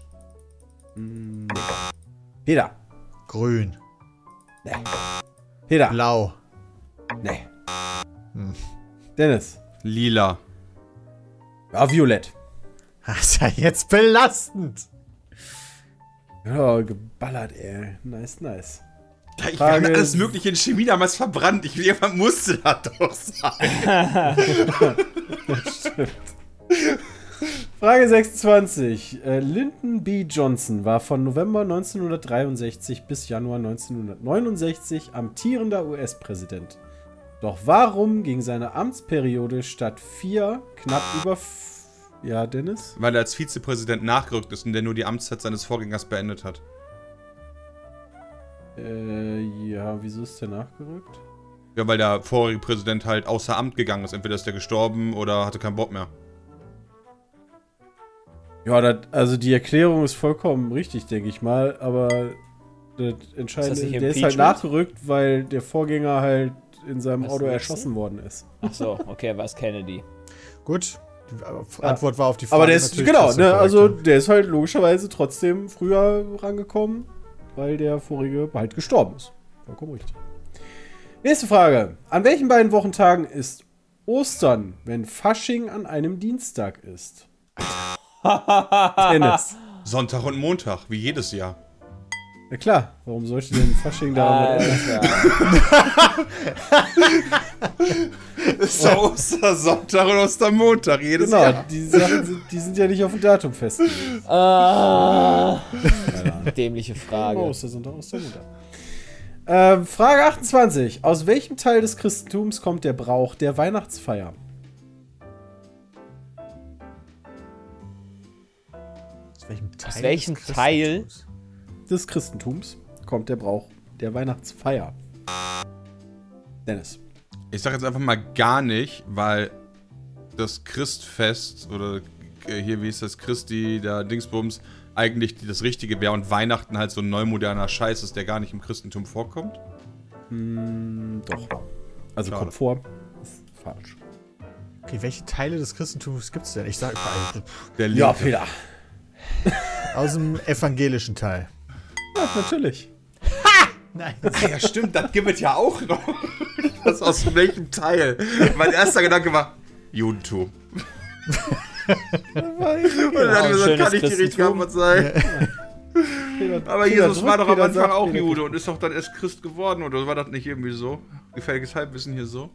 Peter. Grün. Nee. Peter. Blau. Nee. Hm. Dennis. Lila. Ja, violett. Das ist ja jetzt belastend. Ja, geballert, ey. Nice, nice. Ich Frage- habe alles mögliche in Chemie damals verbrannt. Ich, irgendwann musste das doch sein. Frage sechsundzwanzig. Äh, Lyndon B. Johnson war von November neunzehnhundertdreiundsechzig bis Januar neunzehnhundertneunundsechzig amtierender U S-Präsident. Doch warum ging seine Amtsperiode statt vier knapp über... F ja, Dennis? Weil er als Vizepräsident nachgerückt ist und der nur die Amtszeit seines Vorgängers beendet hat. Äh, ja, wieso ist der nachgerückt? Ja, weil der vorherige Präsident halt außer Amt gegangen ist. Entweder ist der gestorben oder hatte keinen Bock mehr. Ja, das, also die Erklärung ist vollkommen richtig, denke ich mal, aber das Entscheidende Ist das nicht der ist halt Impeachment? nachgerückt, weil der Vorgänger halt in seinem Was, Auto Nixon? erschossen worden ist. Ach so, okay, was Kennedy. Gut. Die Antwort war auf die Frage. Aber der ist, natürlich genau, trotzdem ne, korrekt, also ja. der ist halt logischerweise trotzdem früher rangekommen, weil der vorige halt gestorben ist. Vollkommen richtig. Nächste Frage. An welchen beiden Wochentagen ist Ostern, wenn Fasching an einem Dienstag ist? Dennis. Sonntag und Montag, wie jedes Jahr. Ja klar, warum sollte denn Fasching da So Ostersonntag und Ostermontag, jedes Genau, Jahr. die Sachen sind, die sind ja nicht auf ein Datum festgelegt. Ah, dämliche Frage. Ostersonntag, Ostermontag. Ähm, Frage achtundzwanzig. Aus welchem Teil des Christentums kommt der Brauch der Weihnachtsfeier? Aus welchem Teil? Aus welchem des Teil? Christentums? Des Christentums kommt der Brauch der Weihnachtsfeier. Dennis. Ich sag jetzt einfach mal gar nicht, weil das Christfest oder äh, hier, wie ist das, Christi, der Dingsbums, eigentlich das Richtige wäre und Weihnachten halt so ein neumoderner Scheiß ist, der gar nicht im Christentum vorkommt. Hm, doch. Also Schade. kommt vor. Ist falsch. Okay, welche Teile des Christentums gibt es denn? Ich sag pff, Der Ja, Linke. Peter. aus dem evangelischen Teil. Ja, natürlich. Nein. Ja, stimmt, das gibt es ja auch noch. Das aus welchem Teil? Mein erster Gedanke war Judentum. Und dann habe ich gesagt, schönes kann nicht die richtige Christentum. Antwort sein. Peter, Aber Peter Jesus drückt, war doch am Peter Anfang sagt, auch Peter Jude und ist doch dann erst Christ geworden, oder war das nicht irgendwie so? Gefährliches Halbwissen hier so?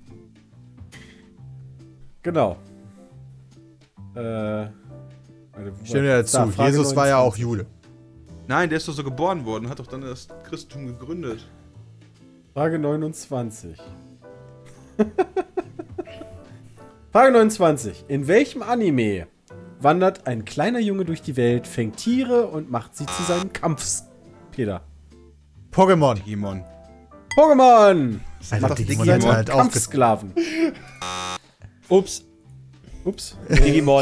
Genau. Äh. warte, wo Stimmt ja war- dazu. da, Frage Jesus war ja auch neunundzwanzig. Jude. Nein, der ist doch so geboren worden, hat doch dann das Christentum gegründet. Frage neunundzwanzig. Frage neunundzwanzig. In welchem Anime wandert ein kleiner Junge durch die Welt, fängt Tiere und macht sie zu seinem Kampfs... Peter. Pokémon. Digimon. Pokémon! Alter, das Digimon Digimon hat halt aufge... Kampfsklaven. Ups, Ups. Digimon.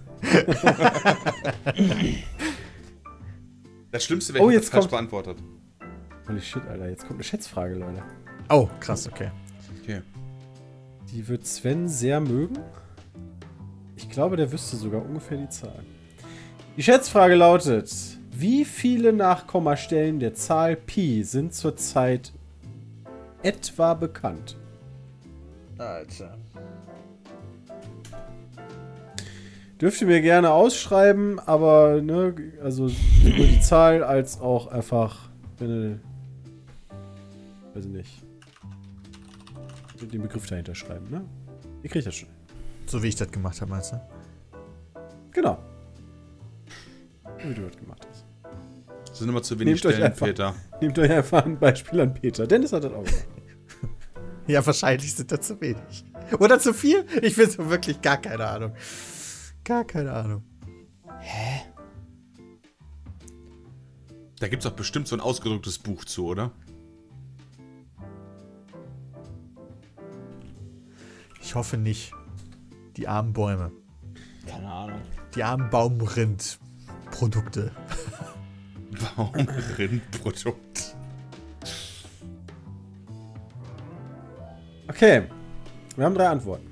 Das Schlimmste wäre, Oh, ich jetzt das falsch kommt- beantwortet. Holy shit, Alter. Jetzt kommt eine Schätzfrage, Leute. Oh, krass, okay. Okay. Die wird Sven sehr mögen. Ich glaube, der wüsste sogar ungefähr die Zahl. Die Schätzfrage lautet: Wie viele Nachkommastellen der Zahl Pi sind zurzeit etwa bekannt? Alter. Dürft ihr mir gerne ausschreiben, aber, ne, also sowohl die Zahl als auch einfach, wenn ihr, weiß ich nicht, den Begriff dahinter schreiben, ne? Ihr kriegt das schon. So wie ich das gemacht habe, meinst du? Genau. Wie du das gemacht hast. Das sind immer zu wenig Nehmt euch Stellen, einfach. Peter. Nehmt euch einfach ein Beispiel an Peter. Dennis hat das auch gemacht. Ja, wahrscheinlich sind das zu wenig. Oder zu viel? Ich will so wirklich gar keine Ahnung. Gar keine Ahnung. Da gibt es doch bestimmt so ein ausgedrucktes Buch zu, oder? Ich hoffe nicht. Die armen Bäume. Keine Ahnung. Die armen Baumrindprodukte. Baumrindprodukt. Okay. Wir haben drei Antworten.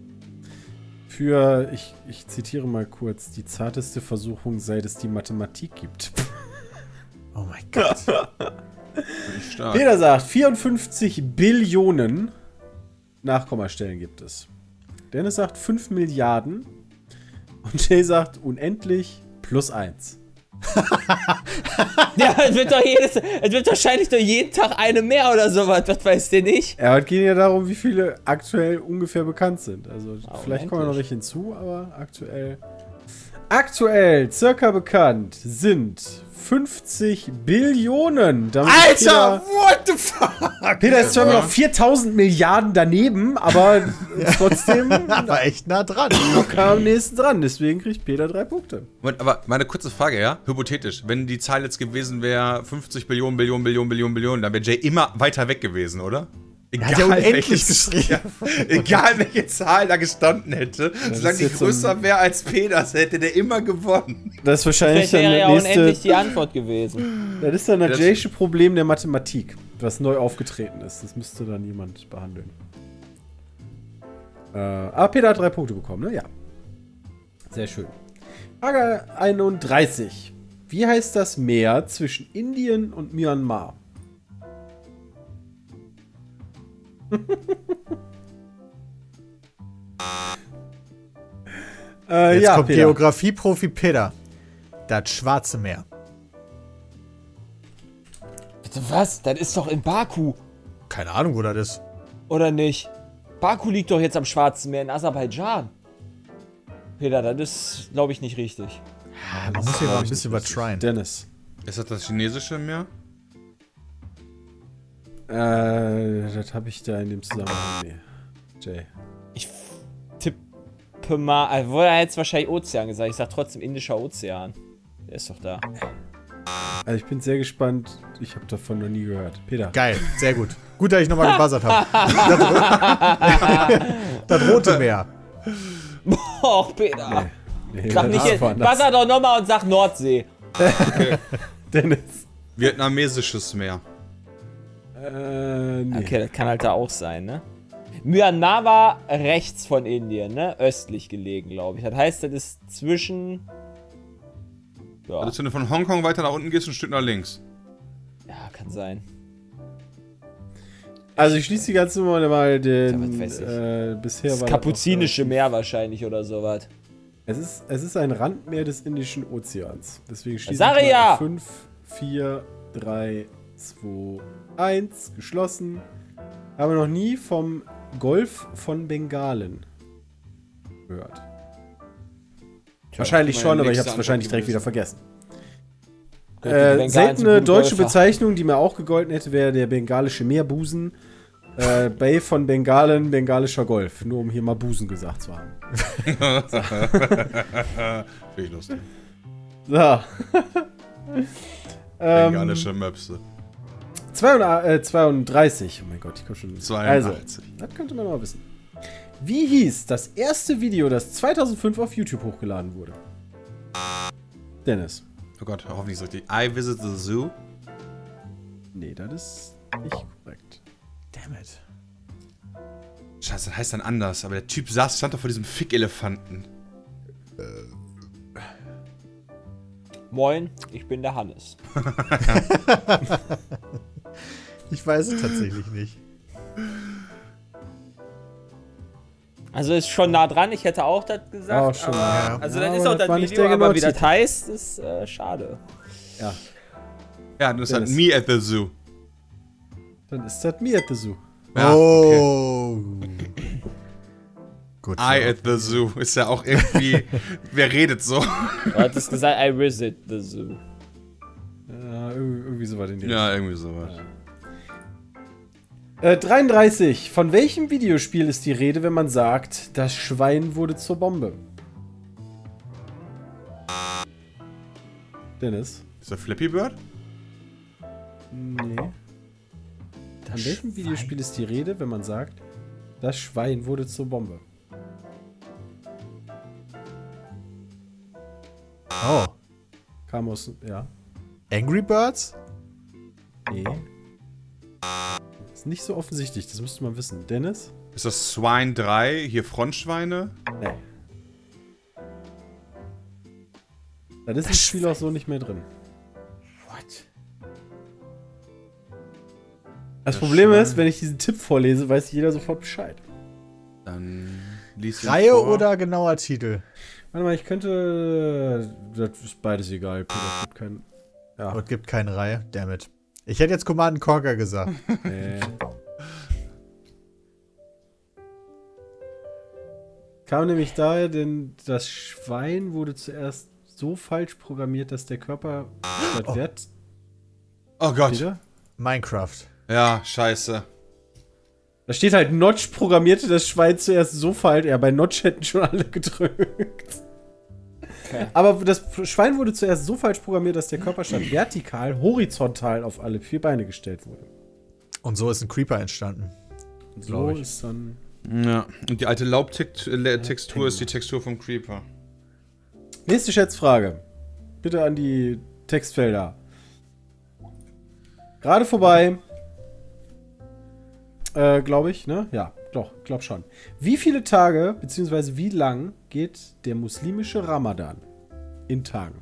Für, ich, ich zitiere mal kurz, die zarteste Versuchung, seit es die Mathematik gibt. Oh mein Gott. Ich stark. Peter sagt, vierundfünfzig Billionen Nachkommastellen gibt es. Dennis sagt fünf Milliarden. Und Jay sagt unendlich plus eins. Ja, es wird doch jedes, es wird wahrscheinlich doch jeden Tag eine mehr oder sowas, was weiß der nicht? Ja, es geht ja darum, wie viele aktuell ungefähr bekannt sind. Also vielleicht kommen noch unendlich. nicht hinzu, aber aktuell. Aktuell circa bekannt sind fünfzig Billionen. Damit ist Alter, Peter, what the fuck? Peter ist zwar Ja. noch viertausend Milliarden daneben, aber trotzdem Aber echt nah dran. locker am nächsten dran. Deswegen kriegt Peter drei Punkte. Moment, aber meine kurze Frage, ja? Hypothetisch. Wenn die Zahl jetzt gewesen wäre fünfzig Billionen, Billionen, Billionen, Billionen, Billionen, dann wäre Jay immer weiter weg gewesen, oder? Egal, hat ja unendlich welches- geschrieben. Ja, egal welche Zahl da gestanden hätte, solange ist die jetzt so größer ein- wäre als Peters, hätte der immer gewonnen. Das ist wahrscheinlich Vielleicht dann wäre ja das unendlich nächste. die Antwort gewesen. Das ist dann das Das- Jaysche Problem der Mathematik, was neu aufgetreten ist. Das müsste dann jemand behandeln. Äh, aber Peter hat drei Punkte bekommen, ne? Ja. Sehr schön. Frage einunddreißig. Wie heißt das Meer zwischen Indien und Myanmar? äh, Jetzt ja, kommt Peter. Geografie-Profi Peter. Das Schwarze Meer. Bitte was? Das ist doch in Baku. Keine Ahnung, wo das ist. Oder nicht? Baku liegt doch jetzt am Schwarzen Meer in Aserbaidschan. Peter, das ist, glaube ich, nicht richtig. Ja, man muss hier mal ein bisschen was tryen. Dennis. Ist das das chinesische Meer? Äh, das habe ich da in dem Zusammenhang. Nee. Jay. Ich tippe mal, also wurde er jetzt wahrscheinlich Ozean gesagt. Ich sag trotzdem Indischer Ozean. Der ist doch da. Also ich bin sehr gespannt. Ich habe davon noch nie gehört. Peter. Geil, sehr gut. Gut, dass ich nochmal gebuzzert habe. Das, das Rote Meer. Och, Peter. Nee. Nee, Sag das nicht ist jetzt, woanders. buzzer doch nochmal und sag Nordsee. Dennis. Vietnamesisches Meer. Äh, nee. Okay, das kann halt da auch sein, ne? Myanmar war rechts von Indien, ne? Östlich gelegen, glaube ich. Das heißt, das ist zwischen... Ja, Also, wenn du von Hongkong weiter nach unten gehst, ein Stück nach links. ja kann sein. Also ich schließe die ganze Nummer mal Ja, den, was weiß ich. äh, bisher Das war Kapuzinische noch, äh, Meer wahrscheinlich oder sowas. Es ist, es ist ein Randmeer des Indischen Ozeans. Deswegen schließe Sag ich mal ja! fünf, vier, drei, zwei, eins, geschlossen. Habe noch nie vom Golf von Bengalen gehört. Wahrscheinlich meine schon, aber ich nächste habe es wahrscheinlich Antwort direkt wieder gewesen. vergessen. Könnte die Bengalen Äh, so seltene gute deutsche Golfer. Bezeichnung, die mir auch gegolten hätte, wäre der bengalische Meerbusen. Äh, Bay von Bengalen, bengalischer Golf. Nur um hier mal Busen gesagt zu haben. Finde ich lustig. So. ähm, Bengalische Möpse. zweiunddreißig. Oh mein Gott, ich komme schon. zweiundachtzig. Also, das könnte man mal wissen. Wie hieß das erste Video, das zweitausendfünf auf YouTube hochgeladen wurde? Dennis. Oh Gott, hoffentlich ist richtig. I visit the zoo. Nee, das ist nicht korrekt. Damn it. Scheiße, das heißt dann anders, aber der Typ saß, stand doch vor diesem Fick-Elefanten. Moin, ich bin der Hannes. Ich weiß es tatsächlich nicht. Also ist schon nah dran, ich hätte auch das gesagt. Auch schon, aber, ja. Also Ja, das ist aber auch das das war nicht Video, der aber genaue wie das Titel. heißt, ist äh, schade. Ja, Ja, das ist halt Dennis. Me at the Zoo. dann ist das Me at the Zoo. Ja, okay. Oh. Gut. I at the Zoo. Ist ja auch irgendwie. Wer redet so? Du hattest gesagt, I visit the zoo. Ja, irgendwie, irgendwie so weit in die Ja, irgendwie sowas. Äh, dreiunddreißig. Von welchem Videospiel ist die Rede, wenn man sagt, das Schwein wurde zur Bombe? Dennis? Ist der Flappy Bird? Nee. Von welchem Videospiel ist die Rede, wenn man sagt, das Schwein wurde zur Bombe? Oh. Kam aus, ja. Angry Birds? Nee. Ist nicht so offensichtlich, das müsste man wissen. Dennis? Ist das Swine drei? Hier Frontschweine? Nee. Das ist im Spiel auch so nicht mehr drin. What? Das Problem ist, wenn ich diesen Tipp vorlese, weiß jeder sofort Bescheid. Dann liest ihn Reihe vor. oder genauer Titel? Warte mal, ich könnte. Das ist beides egal. Peter, es gibt keinen. Ja. Und gibt keine Reihe. Damn it. Ich hätte jetzt Command and Conquer gesagt. Nee. Kam nämlich daher, denn das Schwein wurde zuerst so falsch programmiert, dass der Körper statt Oh. Wert. Oh Gott. Wieder? Minecraft. Ja, scheiße. Da steht halt Notch programmierte das Schwein zuerst so falsch. Ja, bei Notch hätten schon alle gedrückt. Okay. Aber das Schwein wurde zuerst so falsch programmiert, dass der Körper statt vertikal horizontal auf alle vier Beine gestellt wurde. Und so ist ein Creeper entstanden. Und Glaub so ich. ist dann. Ja. Und die alte Laubtextur ist die Textur vom Creeper. Nächste Schätzfrage. Bitte an die Textfelder. Gerade vorbei. Äh, glaube ich, ne? Ja, doch, glaub schon. Wie viele Tage, beziehungsweise wie lang geht der muslimische Ramadan? In Tagen.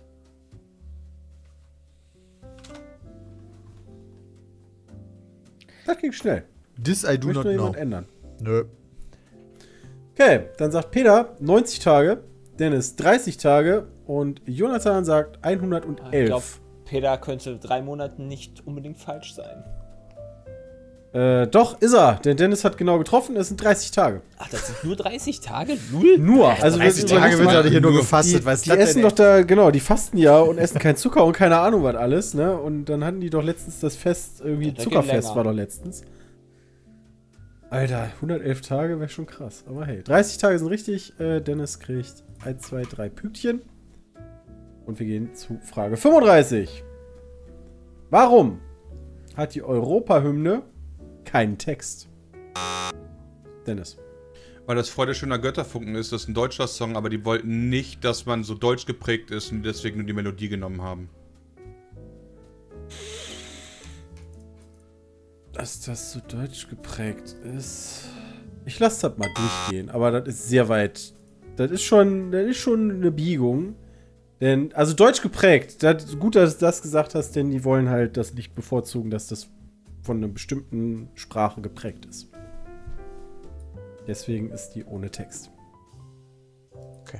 Das ging schnell. This I do Möchte not nur know. jemand ändern. Nö. Okay, dann sagt Peter neunzig Tage, Dennis dreißig Tage Und Jonathan sagt hundertelf. Ich glaube, Peter könnte drei Monaten nicht unbedingt falsch sein. Äh, doch, ist er. Denn Dennis hat genau getroffen, es sind dreißig Tage. Ach, das sind nur dreißig Tage? Null? Nur. Also dreißig wir- Tage wird mal- er hier nur nur gefastet. Die, Was ist die das denn, essen ey? doch da, genau, die fasten ja und essen keinen Zucker und keine Ahnung was alles, ne? Und dann hatten die doch letztens das Fest, irgendwie Das geht Zuckerfest länger. war doch letztens. Alter, hundertelf Tage wäre schon krass. Aber hey, dreißig Tage sind richtig. Äh, Dennis kriegt eins, zwei, drei Pünktchen. Und wir gehen zu Frage fünfunddreißig. Warum hat die Europahymne keinen Text? Dennis. Weil das Freude schöner Götterfunken ist, das ist ein deutscher Song, aber die wollten nicht, dass man so deutsch geprägt ist und deswegen nur die Melodie genommen haben. Dass das so deutsch geprägt ist. Ich lasse das mal durchgehen, aber das ist sehr weit. Das ist schon, das ist schon eine Biegung. Denn, also deutsch geprägt, das, gut, dass du das gesagt hast, denn die wollen halt das nicht bevorzugen, dass das von einer bestimmten Sprache geprägt ist. Deswegen ist die ohne Text. Okay.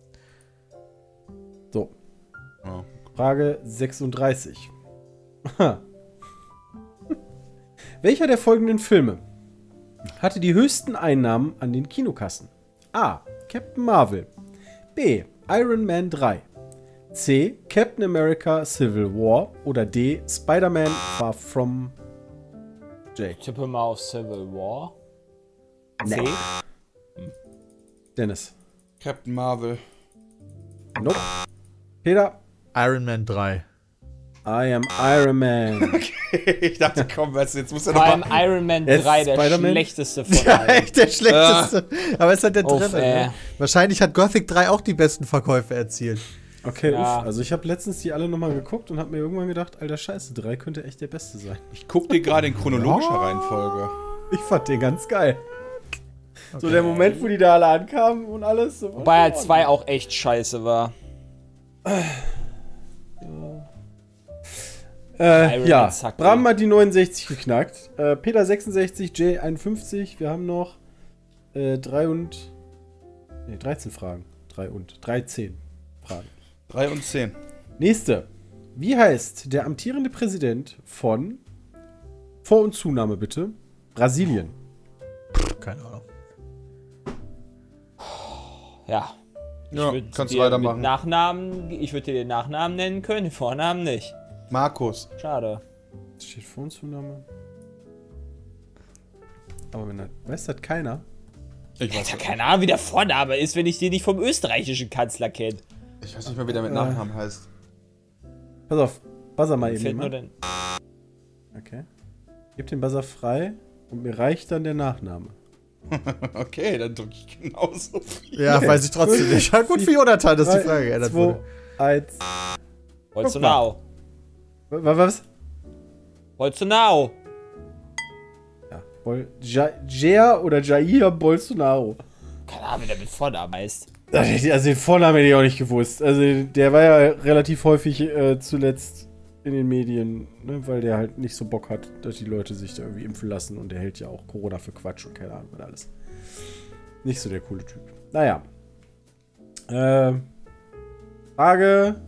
So, Ja. Frage sechsunddreißig. Aha. Welcher der folgenden Filme hatte die höchsten Einnahmen an den Kinokassen? A. Captain Marvel. B. Iron Man drei. C. Captain America Civil War. Oder D. Spider-Man Far From J. Ich tippe mal auf Civil War. C? Dennis. Captain Marvel. Nope. Peter. Iron Man drei. I am Iron Man. Ich dachte, komm, weißt du, jetzt muss er Vor noch allem mal... Iron Man Jetzt drei, der Spider-Man? schlechteste von Ja, allen. echt der schlechteste. Aber es hat der Uff, dritte. ey. Ne? Wahrscheinlich hat Gothic drei auch die besten Verkäufe erzielt. Okay, Ja. uff. Also ich habe letztens die alle nochmal geguckt und habe mir irgendwann gedacht, alter Scheiße, drei könnte echt der beste sein. Ich guck dir gerade in chronologischer Reihenfolge. Ich fand den ganz geil. So der Moment, wo die da alle ankamen und alles. So, Wobei halt zwei auch echt scheiße war. Äh, Iron ja, Man zackt Bram die. hat die neunundsechzig geknackt. Äh, Peter sechsundsechzig, Jay einundfünfzig. Wir haben noch äh, drei und. Nee, dreizehn Fragen. drei und. dreizehn Fragen. drei und zehn. Nächste. Wie heißt der amtierende Präsident von. Vor- und Zunahme bitte. Brasilien. Keine Ahnung. Ja. Ja, würd kannst du dir weitermachen. mit Nachnamen, ich würde dir den Nachnamen nennen können, den Vornamen nicht. Markus. Schade. Steht Vor- und Zunahme. Aber wenn das. Weiß das keiner? Ich Ich weiß, habe keine Ahnung, wie der Vorname ist, wenn ich den nicht vom österreichischen Kanzler kenne. ich weiß nicht mehr, wie der mit Äh. Nachnamen heißt. Pass auf. Buzzer mal eben. Fällt nur jemand. den. Okay. Gib den Buzzer frei und mir reicht dann der Nachname. Okay, dann drücke ich genauso viel. Ja, weiß ich trotzdem nicht. Ja, gut für Jonathan, dass die Frage geändert zwei, wurde. eins. Bolsonaro. Was? was? Bolsonaro. Ja. Bol ja Jair oder Jair Bolsonaro. Keine Ahnung, wie der mit Vornamen heißt. Also den Vornamen hätte ich auch nicht gewusst. Also der war ja relativ häufig äh, zuletzt in den Medien, ne, weil der halt nicht so Bock hat, dass die Leute sich da irgendwie impfen lassen und der hält ja auch Corona für Quatsch und keine Ahnung was alles. Nicht so der coole Typ. Naja. Äh, Frage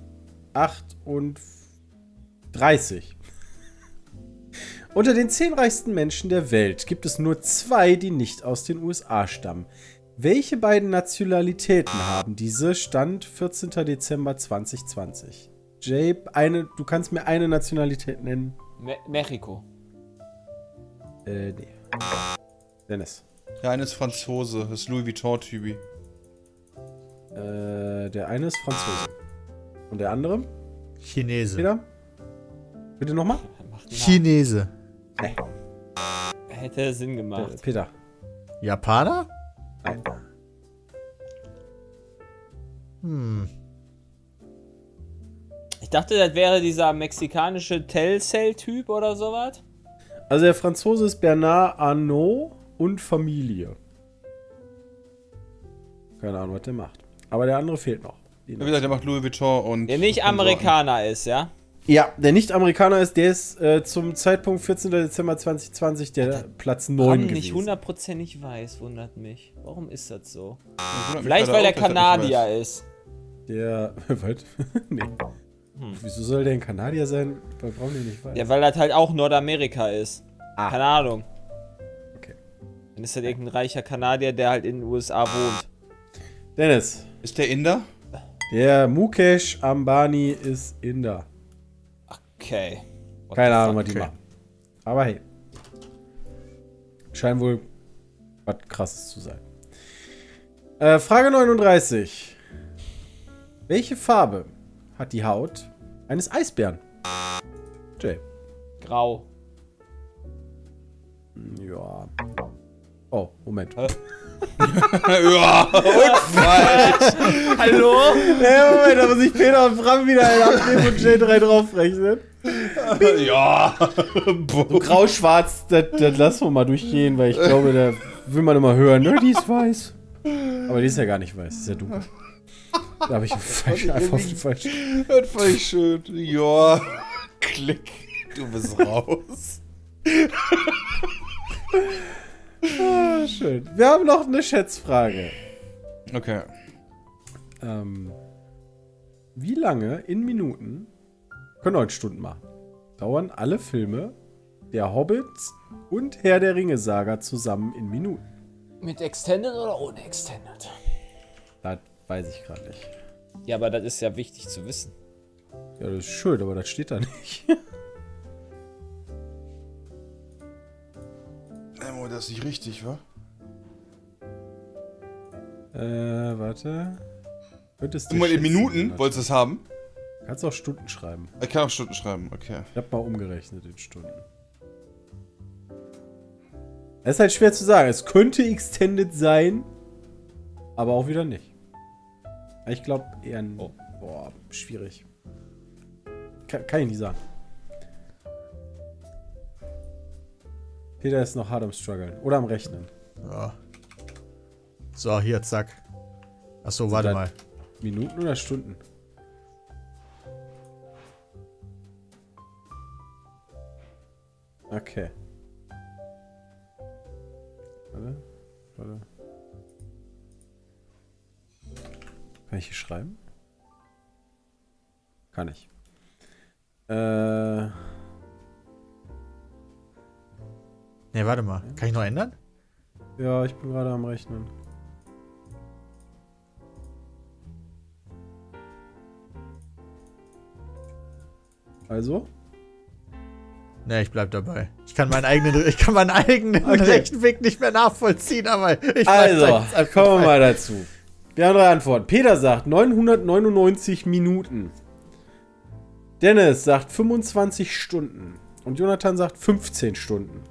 achtunddreißig. Unter den zehn reichsten Menschen der Welt gibt es nur zwei, die nicht aus den U S A stammen. Welche beiden Nationalitäten haben diese? Stand vierzehnter Dezember zweitausendzwanzig. Jay, eine, du kannst mir eine Nationalität nennen. Me Mexiko. Äh, nee. Dennis. Der eine ist Franzose, das ist Louis Vuitton-Typi. Äh, der eine ist Franzose. Und der andere? Chinese. Peter? Bitte nochmal? Macht einen Chinese. Nee. Namen. Hätte Sinn Äh, gemacht. Peter. Japaner? Nein. Hm. Ich dachte, das wäre dieser mexikanische Telcel-Typ oder sowas. Also der Franzose ist Bernard Arnault und Familie. Keine Ahnung, was der macht. Aber der andere fehlt noch. Wie gesagt, der macht Louis Vuitton und... Der nicht und Amerikaner ist, ja? Ja, der Nicht-Amerikaner ist, der ist äh, zum Zeitpunkt vierzehnter Dezember zweitausendzwanzig der Platz neun Warum gewesen. nicht hundertprozentig weiß, wundert mich. Warum ist das so? Sorten. Vielleicht, weil der Wundert mich gerade Kanadier auch, dass er ist. Der. Was? Nee. Hm. Wieso soll der ein Kanadier sein? Weil brauchen die nicht weiß. Ja, weil das halt auch Nordamerika ist. Ah. Keine Ahnung. Okay. Dann ist halt irgendein reicher Kanadier, der halt in den U S A wohnt. Dennis. Ist der Inder? Der Mukesh Ambani ist Inder. Okay. What Keine the Ahnung, fuck? was die Okay. machen. Aber hey. Scheint wohl was Krasses zu sein. Äh, Frage neununddreißig. Welche Farbe hat die Haut eines Eisbären? Jay. Grau. Ja. Oh, Moment. Hä? Ja, und falsch. Hallo? Ja, Moment, da muss ich Peter und Bram wieder einen abnehmen und Jay drei draufrechnen. Ja. So grau-schwarz, das, das lassen wir mal durchgehen, weil ich glaube, da will man immer hören, ne, die ist weiß. Aber die ist ja gar nicht weiß, die ist ja dunkel. Da habe ich falsch, einfach auf den falsch. Das fand ich schön. Ja. Klick. Du bist raus. Ah, schön. Wir haben noch eine Schätzfrage. Okay. Ähm, wie lange in Minuten, können neun Stunden machen, dauern alle Filme der Hobbit und Herr der Ringe-Saga zusammen in Minuten? Mit Extended oder ohne Extended? Das weiß ich gerade nicht. Ja, aber das ist ja wichtig zu wissen. Ja, das ist schön, aber das steht da nicht. Emo, das ist nicht richtig, wa? Äh, warte. Könntest du Mal in schätzen, Minuten, warte. wolltest du es haben? Kannst auch Stunden schreiben. Ich kann auch Stunden schreiben, okay. Ich hab mal umgerechnet in Stunden. Es ist halt schwer zu sagen. Es könnte Extended sein, aber auch wieder nicht. Ich glaube eher ein... Oh. Boah, schwierig. Kann, kann ich nicht sagen. Peter ist noch hart am Struggeln. Oder am Rechnen. Ja. So, hier, zack. Achso, warte das mal. Minuten oder Stunden? Okay. Warte. Warte. Kann ich hier schreiben? Kann ich. Äh. Ne, warte mal. Kann ich noch ändern? Ja, ich bin gerade am Rechnen. Also? Ne, ich bleib dabei. Ich kann meinen eigenen, ich kann meinen eigenen Okay. Rechenweg nicht mehr nachvollziehen, aber ich bleib Also, da- kommen wir mal dazu. Wir haben drei Antworten. Peter sagt neunhundertneunundneunzig Minuten. Dennis sagt fünfundzwanzig Stunden. Und Jonathan sagt fünfzehn Stunden.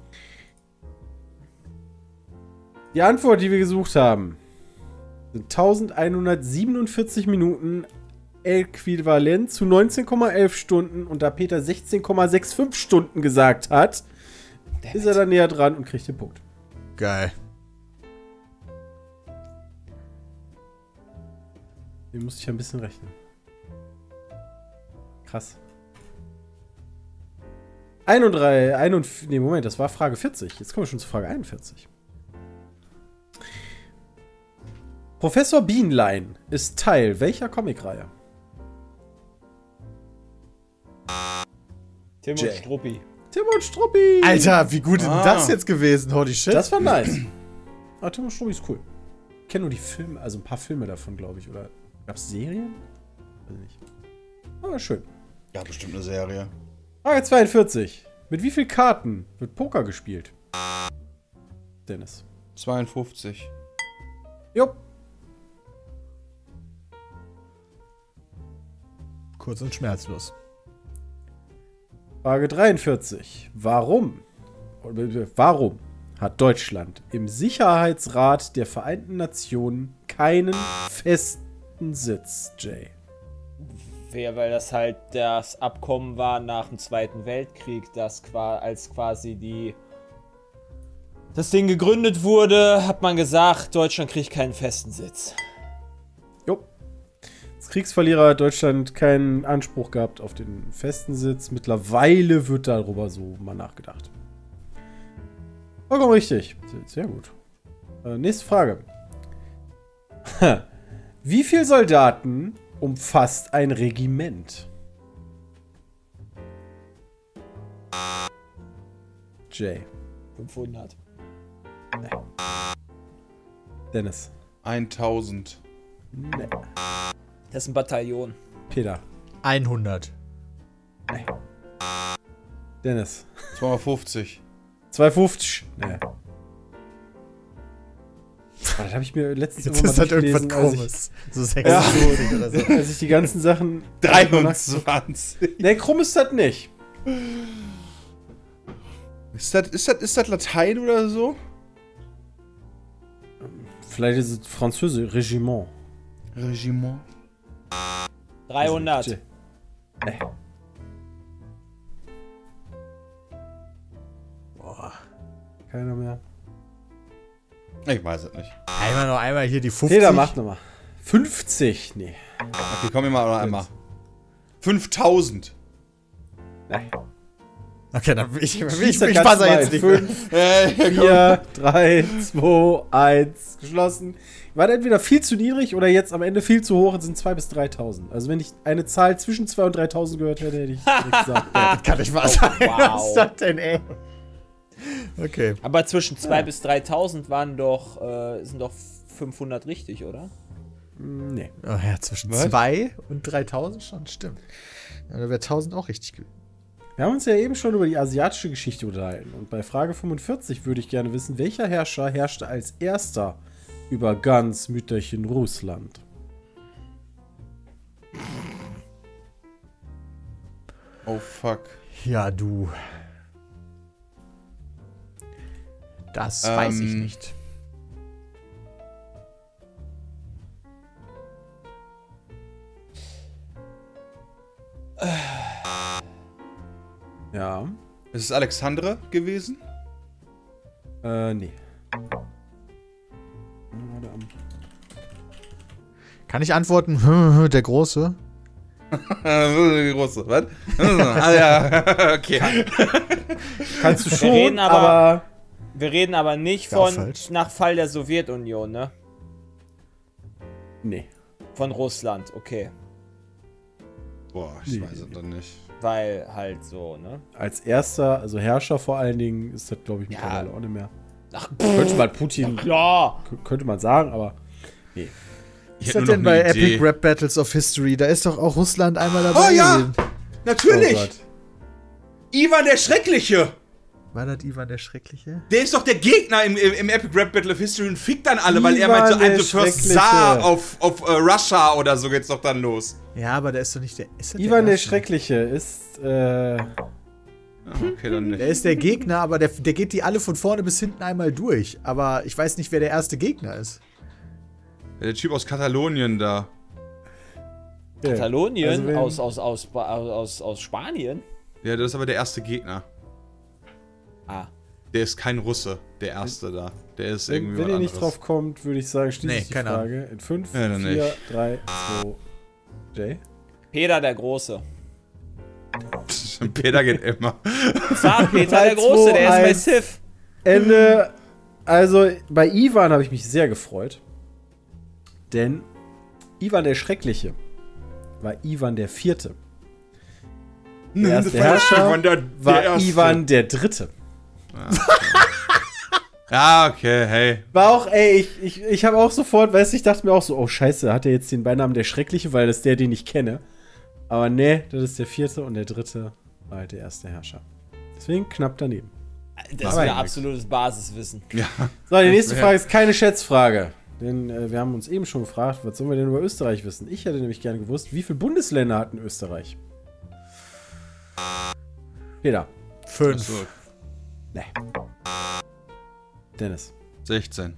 Die Antwort, die wir gesucht haben, sind eintausendeinhundertsiebenundvierzig Minuten äquivalent zu neunzehn Komma elf Stunden. Und da Peter sechzehn Komma fünfundsechzig Stunden gesagt hat, Damn ist er it. da näher dran und kriegt den Punkt. Geil. Den musste ich ein bisschen rechnen. Krass. einunddreißig, einundvierzig, nee, Moment, das war Frage vierzig. Jetzt kommen wir schon zu Frage einundvierzig. Professor Bienlein ist Teil welcher Comicreihe? Tim und Jay. Struppi. Tim und Struppi! Alter, wie gut ist denn Ah. das jetzt gewesen? Holy shit. Das war nice. Ah, Tim und Struppi ist cool. Ich kenne nur die Filme, also ein paar Filme davon, glaube ich. Oder gab's Serien? Weiß nicht. Aber schön. Ja, bestimmt eine Serie. Frage zweiundvierzig. Mit wie vielen Karten wird Poker gespielt? Dennis. zweiundfünfzig. Jupp. Kurz und schmerzlos. Frage dreiundvierzig. Warum? Warum hat Deutschland im Sicherheitsrat der Vereinten Nationen keinen festen Sitz, Jay? Ja, weil das halt das Abkommen war nach dem Zweiten Weltkrieg, das qua als quasi die das Ding gegründet wurde, hat man gesagt, Deutschland kriegt keinen festen Sitz. Jo. Als Kriegsverlierer hat Deutschland keinen Anspruch gehabt auf den festen Sitz. Mittlerweile wird darüber so mal nachgedacht. Vollkommen richtig. Sehr gut. Äh, nächste Frage. Wie viele Soldaten umfasst ein Regiment? Jay. fünfhundert. Dennis. tausend. Nee. Das ist ein Bataillon. Peter. hundert. Nee. Dennis. zweihundertfünfzig. zweihundertfünfzig. Nee. Oh, das habe ich mir letztens Jetzt immer ist mal halt irgendwas durchgelesen, Krummes. So sechsundzwanzig oder so. als ich, als ich die ganzen Sachen... dreiundzwanzig. Nee, krumm ist das nicht. Ist das, ist, das, ist das Latein oder so? Vielleicht ist es Französisch. Regiment. Regiment. dreihundert. Nee. Boah. Keiner mehr. Ich weiß es nicht. Einmal noch einmal hier die fünfzig. Peter macht nochmal. fünfzig. Nee. Okay, komm hier mal noch einmal. fünftausend. Nee. Okay, dann will ich, ich, ich, Schließt das ich Ganze passe mal jetzt in nicht mehr. fünf, Äh, vier, drei, zwei, eins. Geschlossen. War entweder viel zu niedrig oder jetzt am Ende viel zu hoch. Es sind zweitausend bis dreitausend. Also wenn ich eine Zahl zwischen zweitausend und dreitausend gehört hätte, hätte ich direkt gesagt. Ja. Das kann nicht wahr sein. wow. Was ist das denn, ey? Okay. Aber zwischen zweitausend Ja. bis dreitausend waren doch, äh, sind doch fünfhundert richtig, oder? Nee. Oh ja, zwischen Was? zwei und dreitausend schon, stimmt. Ja, da wäre tausend auch richtig gut. Wir haben uns ja eben schon über die asiatische Geschichte unterhalten. Und bei Frage fünfundvierzig würde ich gerne wissen, welcher Herrscher herrschte als erster über ganz Mütterchen Russland? oh fuck. Ja, du. Das weiß ich Ähm. nicht. Ja. Ist es Alexandre gewesen? Äh, nee. Warte am- Kann ich antworten? Der Große? Äh, Große, was? ah ja, okay. Kannst du schon, reden aber- aber Wir reden aber nicht Ja, von falsch. nach Fall der Sowjetunion, ne? nee. Von Russland, okay. Boah, ich Nee. weiß es dann nicht. Weil halt so, ne? Als erster, also Herrscher vor allen Dingen, ist das, glaube ich, Ja. mittlerweile auch nicht mehr. Ach, Könnte man Putin, klar! k- könnte man sagen, aber nee. Was ist das denn bei Epic Rap Battles of History? Da ist doch auch Russland einmal dabei Oh ja! gewesen. Natürlich! Oh Gott. Ivan der Schreckliche! War das Ivan der Schreckliche? Der ist doch der Gegner im, im, im Epic Rap Battle of History und fickt dann alle, weil er Ivan meint so, I'm der the first Schreckliche. Tsar auf, auf uh, Russia oder so geht's doch dann los. Ja, aber der ist doch nicht der. Ist das Ivan der Erste? Schreckliche ist, äh, Ja, okay, dann Der nicht. ist der Gegner, aber der, der geht die alle von vorne bis hinten einmal durch. Aber ich weiß nicht, wer der erste Gegner ist. Der Typ aus Katalonien da. ja. Katalonien Also wenn- aus, aus, aus, aus, aus, aus Spanien? Ja, das ist aber der erste Gegner. Ah. Der ist kein Russe, der erste da. Der ist Wenn, irgendwie wenn was ihr nicht anderes. drauf kommt, würde ich sagen, schließe Nee, ich die keine Frage in fünf, Ja, dann vier, nicht. drei, zwei, Jay. Peter der Große. Peter geht immer. Sag Peter drei, der Große, zwei, der ist bei eins. Sif. Ende. Also, bei Ivan habe ich mich sehr gefreut. Denn Ivan der Schreckliche war Ivan der Vierte. Der erste Herrscher Ivan der- der war Erste. Ivan der Dritte. Ja, okay, hey. War auch, ey, ich, ich, ich habe auch sofort, weißt du, ich dachte mir auch so, oh scheiße, hat er jetzt den Beinamen der Schreckliche, weil das ist der, den ich kenne. Aber nee, das ist der Vierte und der Dritte war halt der erste Herrscher. Deswegen knapp daneben. Das Aber wäre nix. absolutes Basiswissen. Ja. So, die nächste Frage ist keine Schätzfrage. Denn äh, wir haben uns eben schon gefragt, was sollen wir denn über Österreich wissen? Ich hätte nämlich gerne gewusst, wie viele Bundesländer hat denn Österreich? Peter. Fünf. So, Nee. Dennis. sechzehn.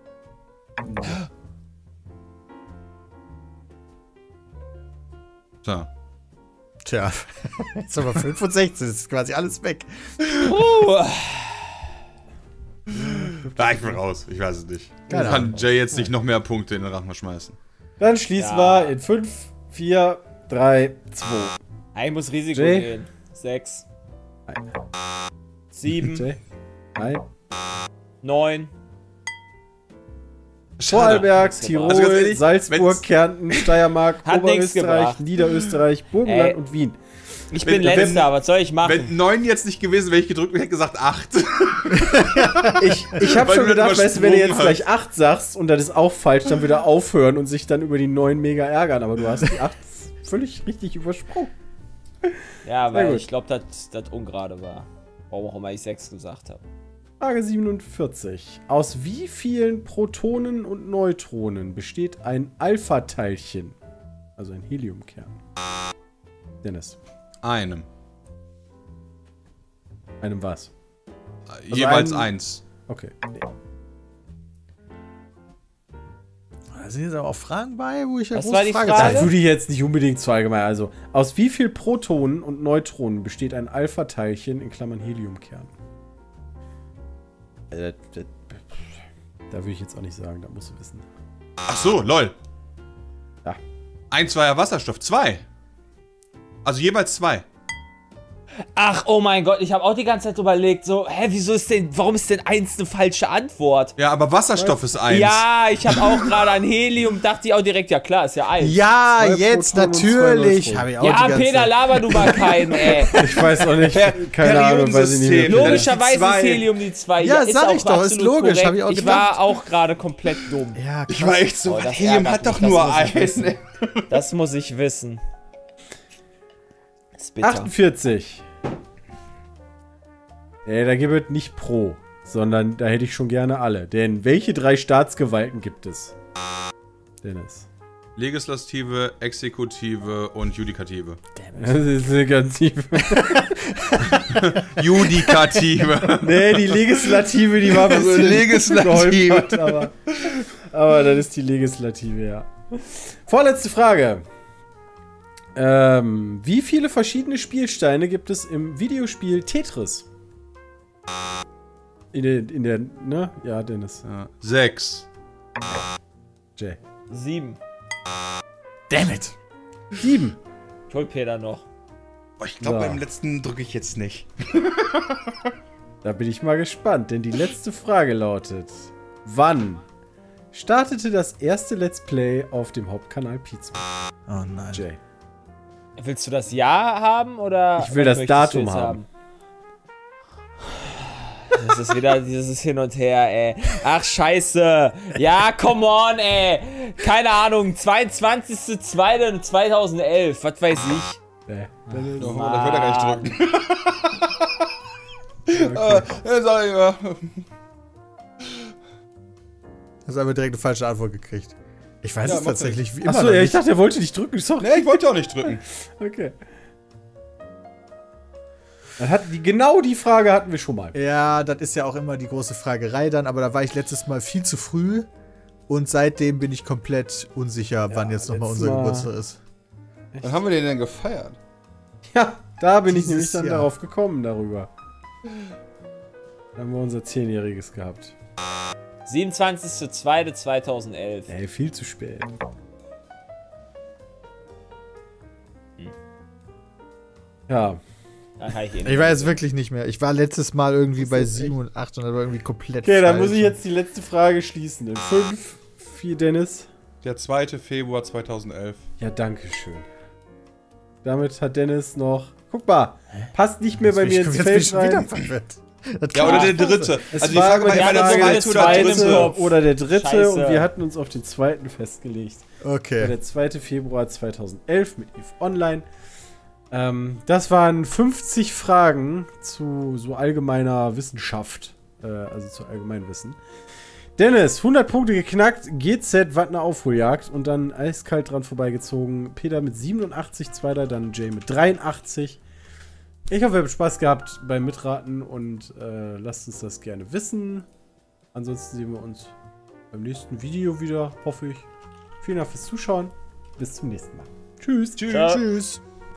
So. Tja, jetzt haben wir fünf und sechzehn. Das ist quasi alles weg. Uh, Da, ich bin raus. Ich weiß es nicht. Keine Kann Ahnung. Jay jetzt nicht noch mehr Punkte in den Rachen schmeißen. Dann schließen Ja. wir in fünf, vier, drei, zwei. ich muss Risiko Jay? gehen. Sechs. Nein. Sieben. Jay? Nein. Neun. Vorarlberg, Nichts Tirol, Also ganz ehrlich, Salzburg, wenn's- Kärnten, Steiermark, Hat nichts Oberösterreich, gebracht. Niederösterreich, Burgenland Ey. und Wien. Ich Wenn- bin wenn- letzter, was soll ich machen? Wenn neun jetzt nicht gewesen wäre, ich gedrückt und hätte gesagt acht. Ich, ich habe Weil schon du gedacht, das weißt du, wenn du jetzt übersprungen gleich acht sagst und das ist auch falsch, dann wieder aufhören und sich dann über die neun mega ärgern. Aber du hast die acht völlig richtig übersprungen. ja, Sehr weil gut. ich glaube, dass das ungerade war. Warum auch immer ich sechs gesagt habe. Frage siebenundvierzig. Aus wie vielen Protonen und Neutronen besteht ein Alpha-Teilchen? Also ein Heliumkern. Dennis. Einem. Einem was? Jeweils ein- eins. Okay. Nee. Da sind jetzt aber auch Fragen bei, wo ich ja Was große war die Fragezeichen Frage? Das würde ich jetzt nicht unbedingt zu allgemein. Also, aus wie viel Protonen und Neutronen besteht ein Alpha-Teilchen in Klammern Heliumkern? Äh, das- das- Da würde ich jetzt auch nicht sagen, da musst du wissen. Ach so, lol. Ja. Eins war ja Wasserstoff. Zwei. Also jeweils zwei. Ach, oh mein Gott, ich habe auch die ganze Zeit überlegt, so, hä, wieso ist denn, warum ist denn eins eine falsche Antwort? Ja, aber Wasserstoff ist eins. Ja, ich habe auch gerade an Helium, dachte ich auch direkt, ja klar, ist ja eins. Ja, Zwei jetzt Protonen und zwei natürlich. Neutronen. Hab ich auch Ja, die ganze Peter, Zeit. laber du mal keinen, ey. Ich weiß auch nicht. Keine Ahnung, weiß ich nicht mehr. Periodensystem. Logischerweise Zwei. ist Helium die zwei. Ja, ist sag auch ich doch, ist absolut logisch, korrekt. hab ich auch Ich gedacht. war auch gerade komplett dumm. Ja, Ich war echt so, Oh, das Helium ärgert hat doch mich, nur das muss ich eins. wissen. Das muss ich wissen. Das ist bitter. achtundvierzig. Äh, da gibt es nicht pro, sondern da hätte ich schon gerne alle. Denn welche drei Staatsgewalten gibt es? Dennis. Legislative, Exekutive und Judikative. Das ist eine ganz tiefe. Judikative. Nee, die Legislative, die war ein Also bisschen Legislative. geholpert, aber, aber das ist die Legislative, ja. Vorletzte Frage. Ähm, wie viele verschiedene Spielsteine gibt es im Videospiel Tetris? In der, in der, ne? Ja, Dennis. Ja. Sechs. Jay. Sieben. Damn it. Sieben. Ich hol Peter noch. Oh, ich glaube, So. beim letzten drücke ich jetzt nicht. Da bin ich mal gespannt, denn die letzte Frage lautet: Wann startete das erste Let's Play auf dem Hauptkanal Pizza? Oh nein. Jay. Willst du das Jahr haben oder? Ich will was das möchtest du Datum jetzt haben. Das ist wieder dieses Hin und Her, ey. Ach, scheiße. Ja, come on, ey. Keine Ahnung, zweiundzwanzigster zweiter zweitausendelf. Was weiß ich. Nee. Oh, da wird er gar nicht drücken. Äh, ja, sag ich mal. Hast aber direkt eine falsche Antwort gekriegt. Ich weiß Ja, es mach tatsächlich wie immer Achso, noch ja, ich nicht. dachte, er wollte nicht drücken. Sorry. Nee, ich wollte auch nicht drücken. Okay. Dann hat die, genau die Frage hatten wir schon mal. Ja, das ist ja auch immer die große Fragerei dann, aber da war ich letztes Mal viel zu früh und seitdem bin ich komplett unsicher, wann jetzt nochmal letztes unser Mal- Geburtstag ist. Wann haben wir den denn gefeiert? Ja, da bin ich Dieses nämlich dann Jahr. darauf gekommen, darüber. Da haben wir unser Zehnjähriges gehabt. siebenundzwanzigster zweiter zweitausendelf. Ey, viel zu spät. Ja, Da kann ich eh Ich nicht. weiß wirklich nicht mehr. Ich war letztes Mal irgendwie bei sieben und acht und das war irgendwie komplett okay, dann falsch. muss ich jetzt die letzte Frage schließen. In fünf, vier, Dennis. Der zweite Februar zweitausendelf. Ja, danke schön. Damit hat Dennis noch. Guck mal, passt nicht mehr bei mir Jetzt ins bin ich Feld wieder rein. verwirrt. Das Ja, kann oder nicht der sein. dritte. Es Also die war Frage war immer immer die der Frage, zweite oder zweite dritte. oder der dritte Scheiße. und wir hatten uns auf den zweiten festgelegt. War Okay. der zweite Februar zweitausendelf mit EVE Online. Ähm, das waren fünfzig Fragen zu so allgemeiner Wissenschaft, äh, also zu Allgemeinwissen. Dennis, hundert Punkte geknackt, G Z, Wattner Aufholjagd und dann eiskalt dran vorbeigezogen. Peter mit siebenundachtzig, Zweiter, dann Jay mit dreiundachtzig. Ich hoffe, ihr habt Spaß gehabt beim Mitraten und äh, lasst uns das gerne wissen. Ansonsten sehen wir uns beim nächsten Video wieder, hoffe ich. Vielen Dank fürs Zuschauen. Bis zum nächsten Mal. Tschüss. Tschüss. Ciao. Tschüss.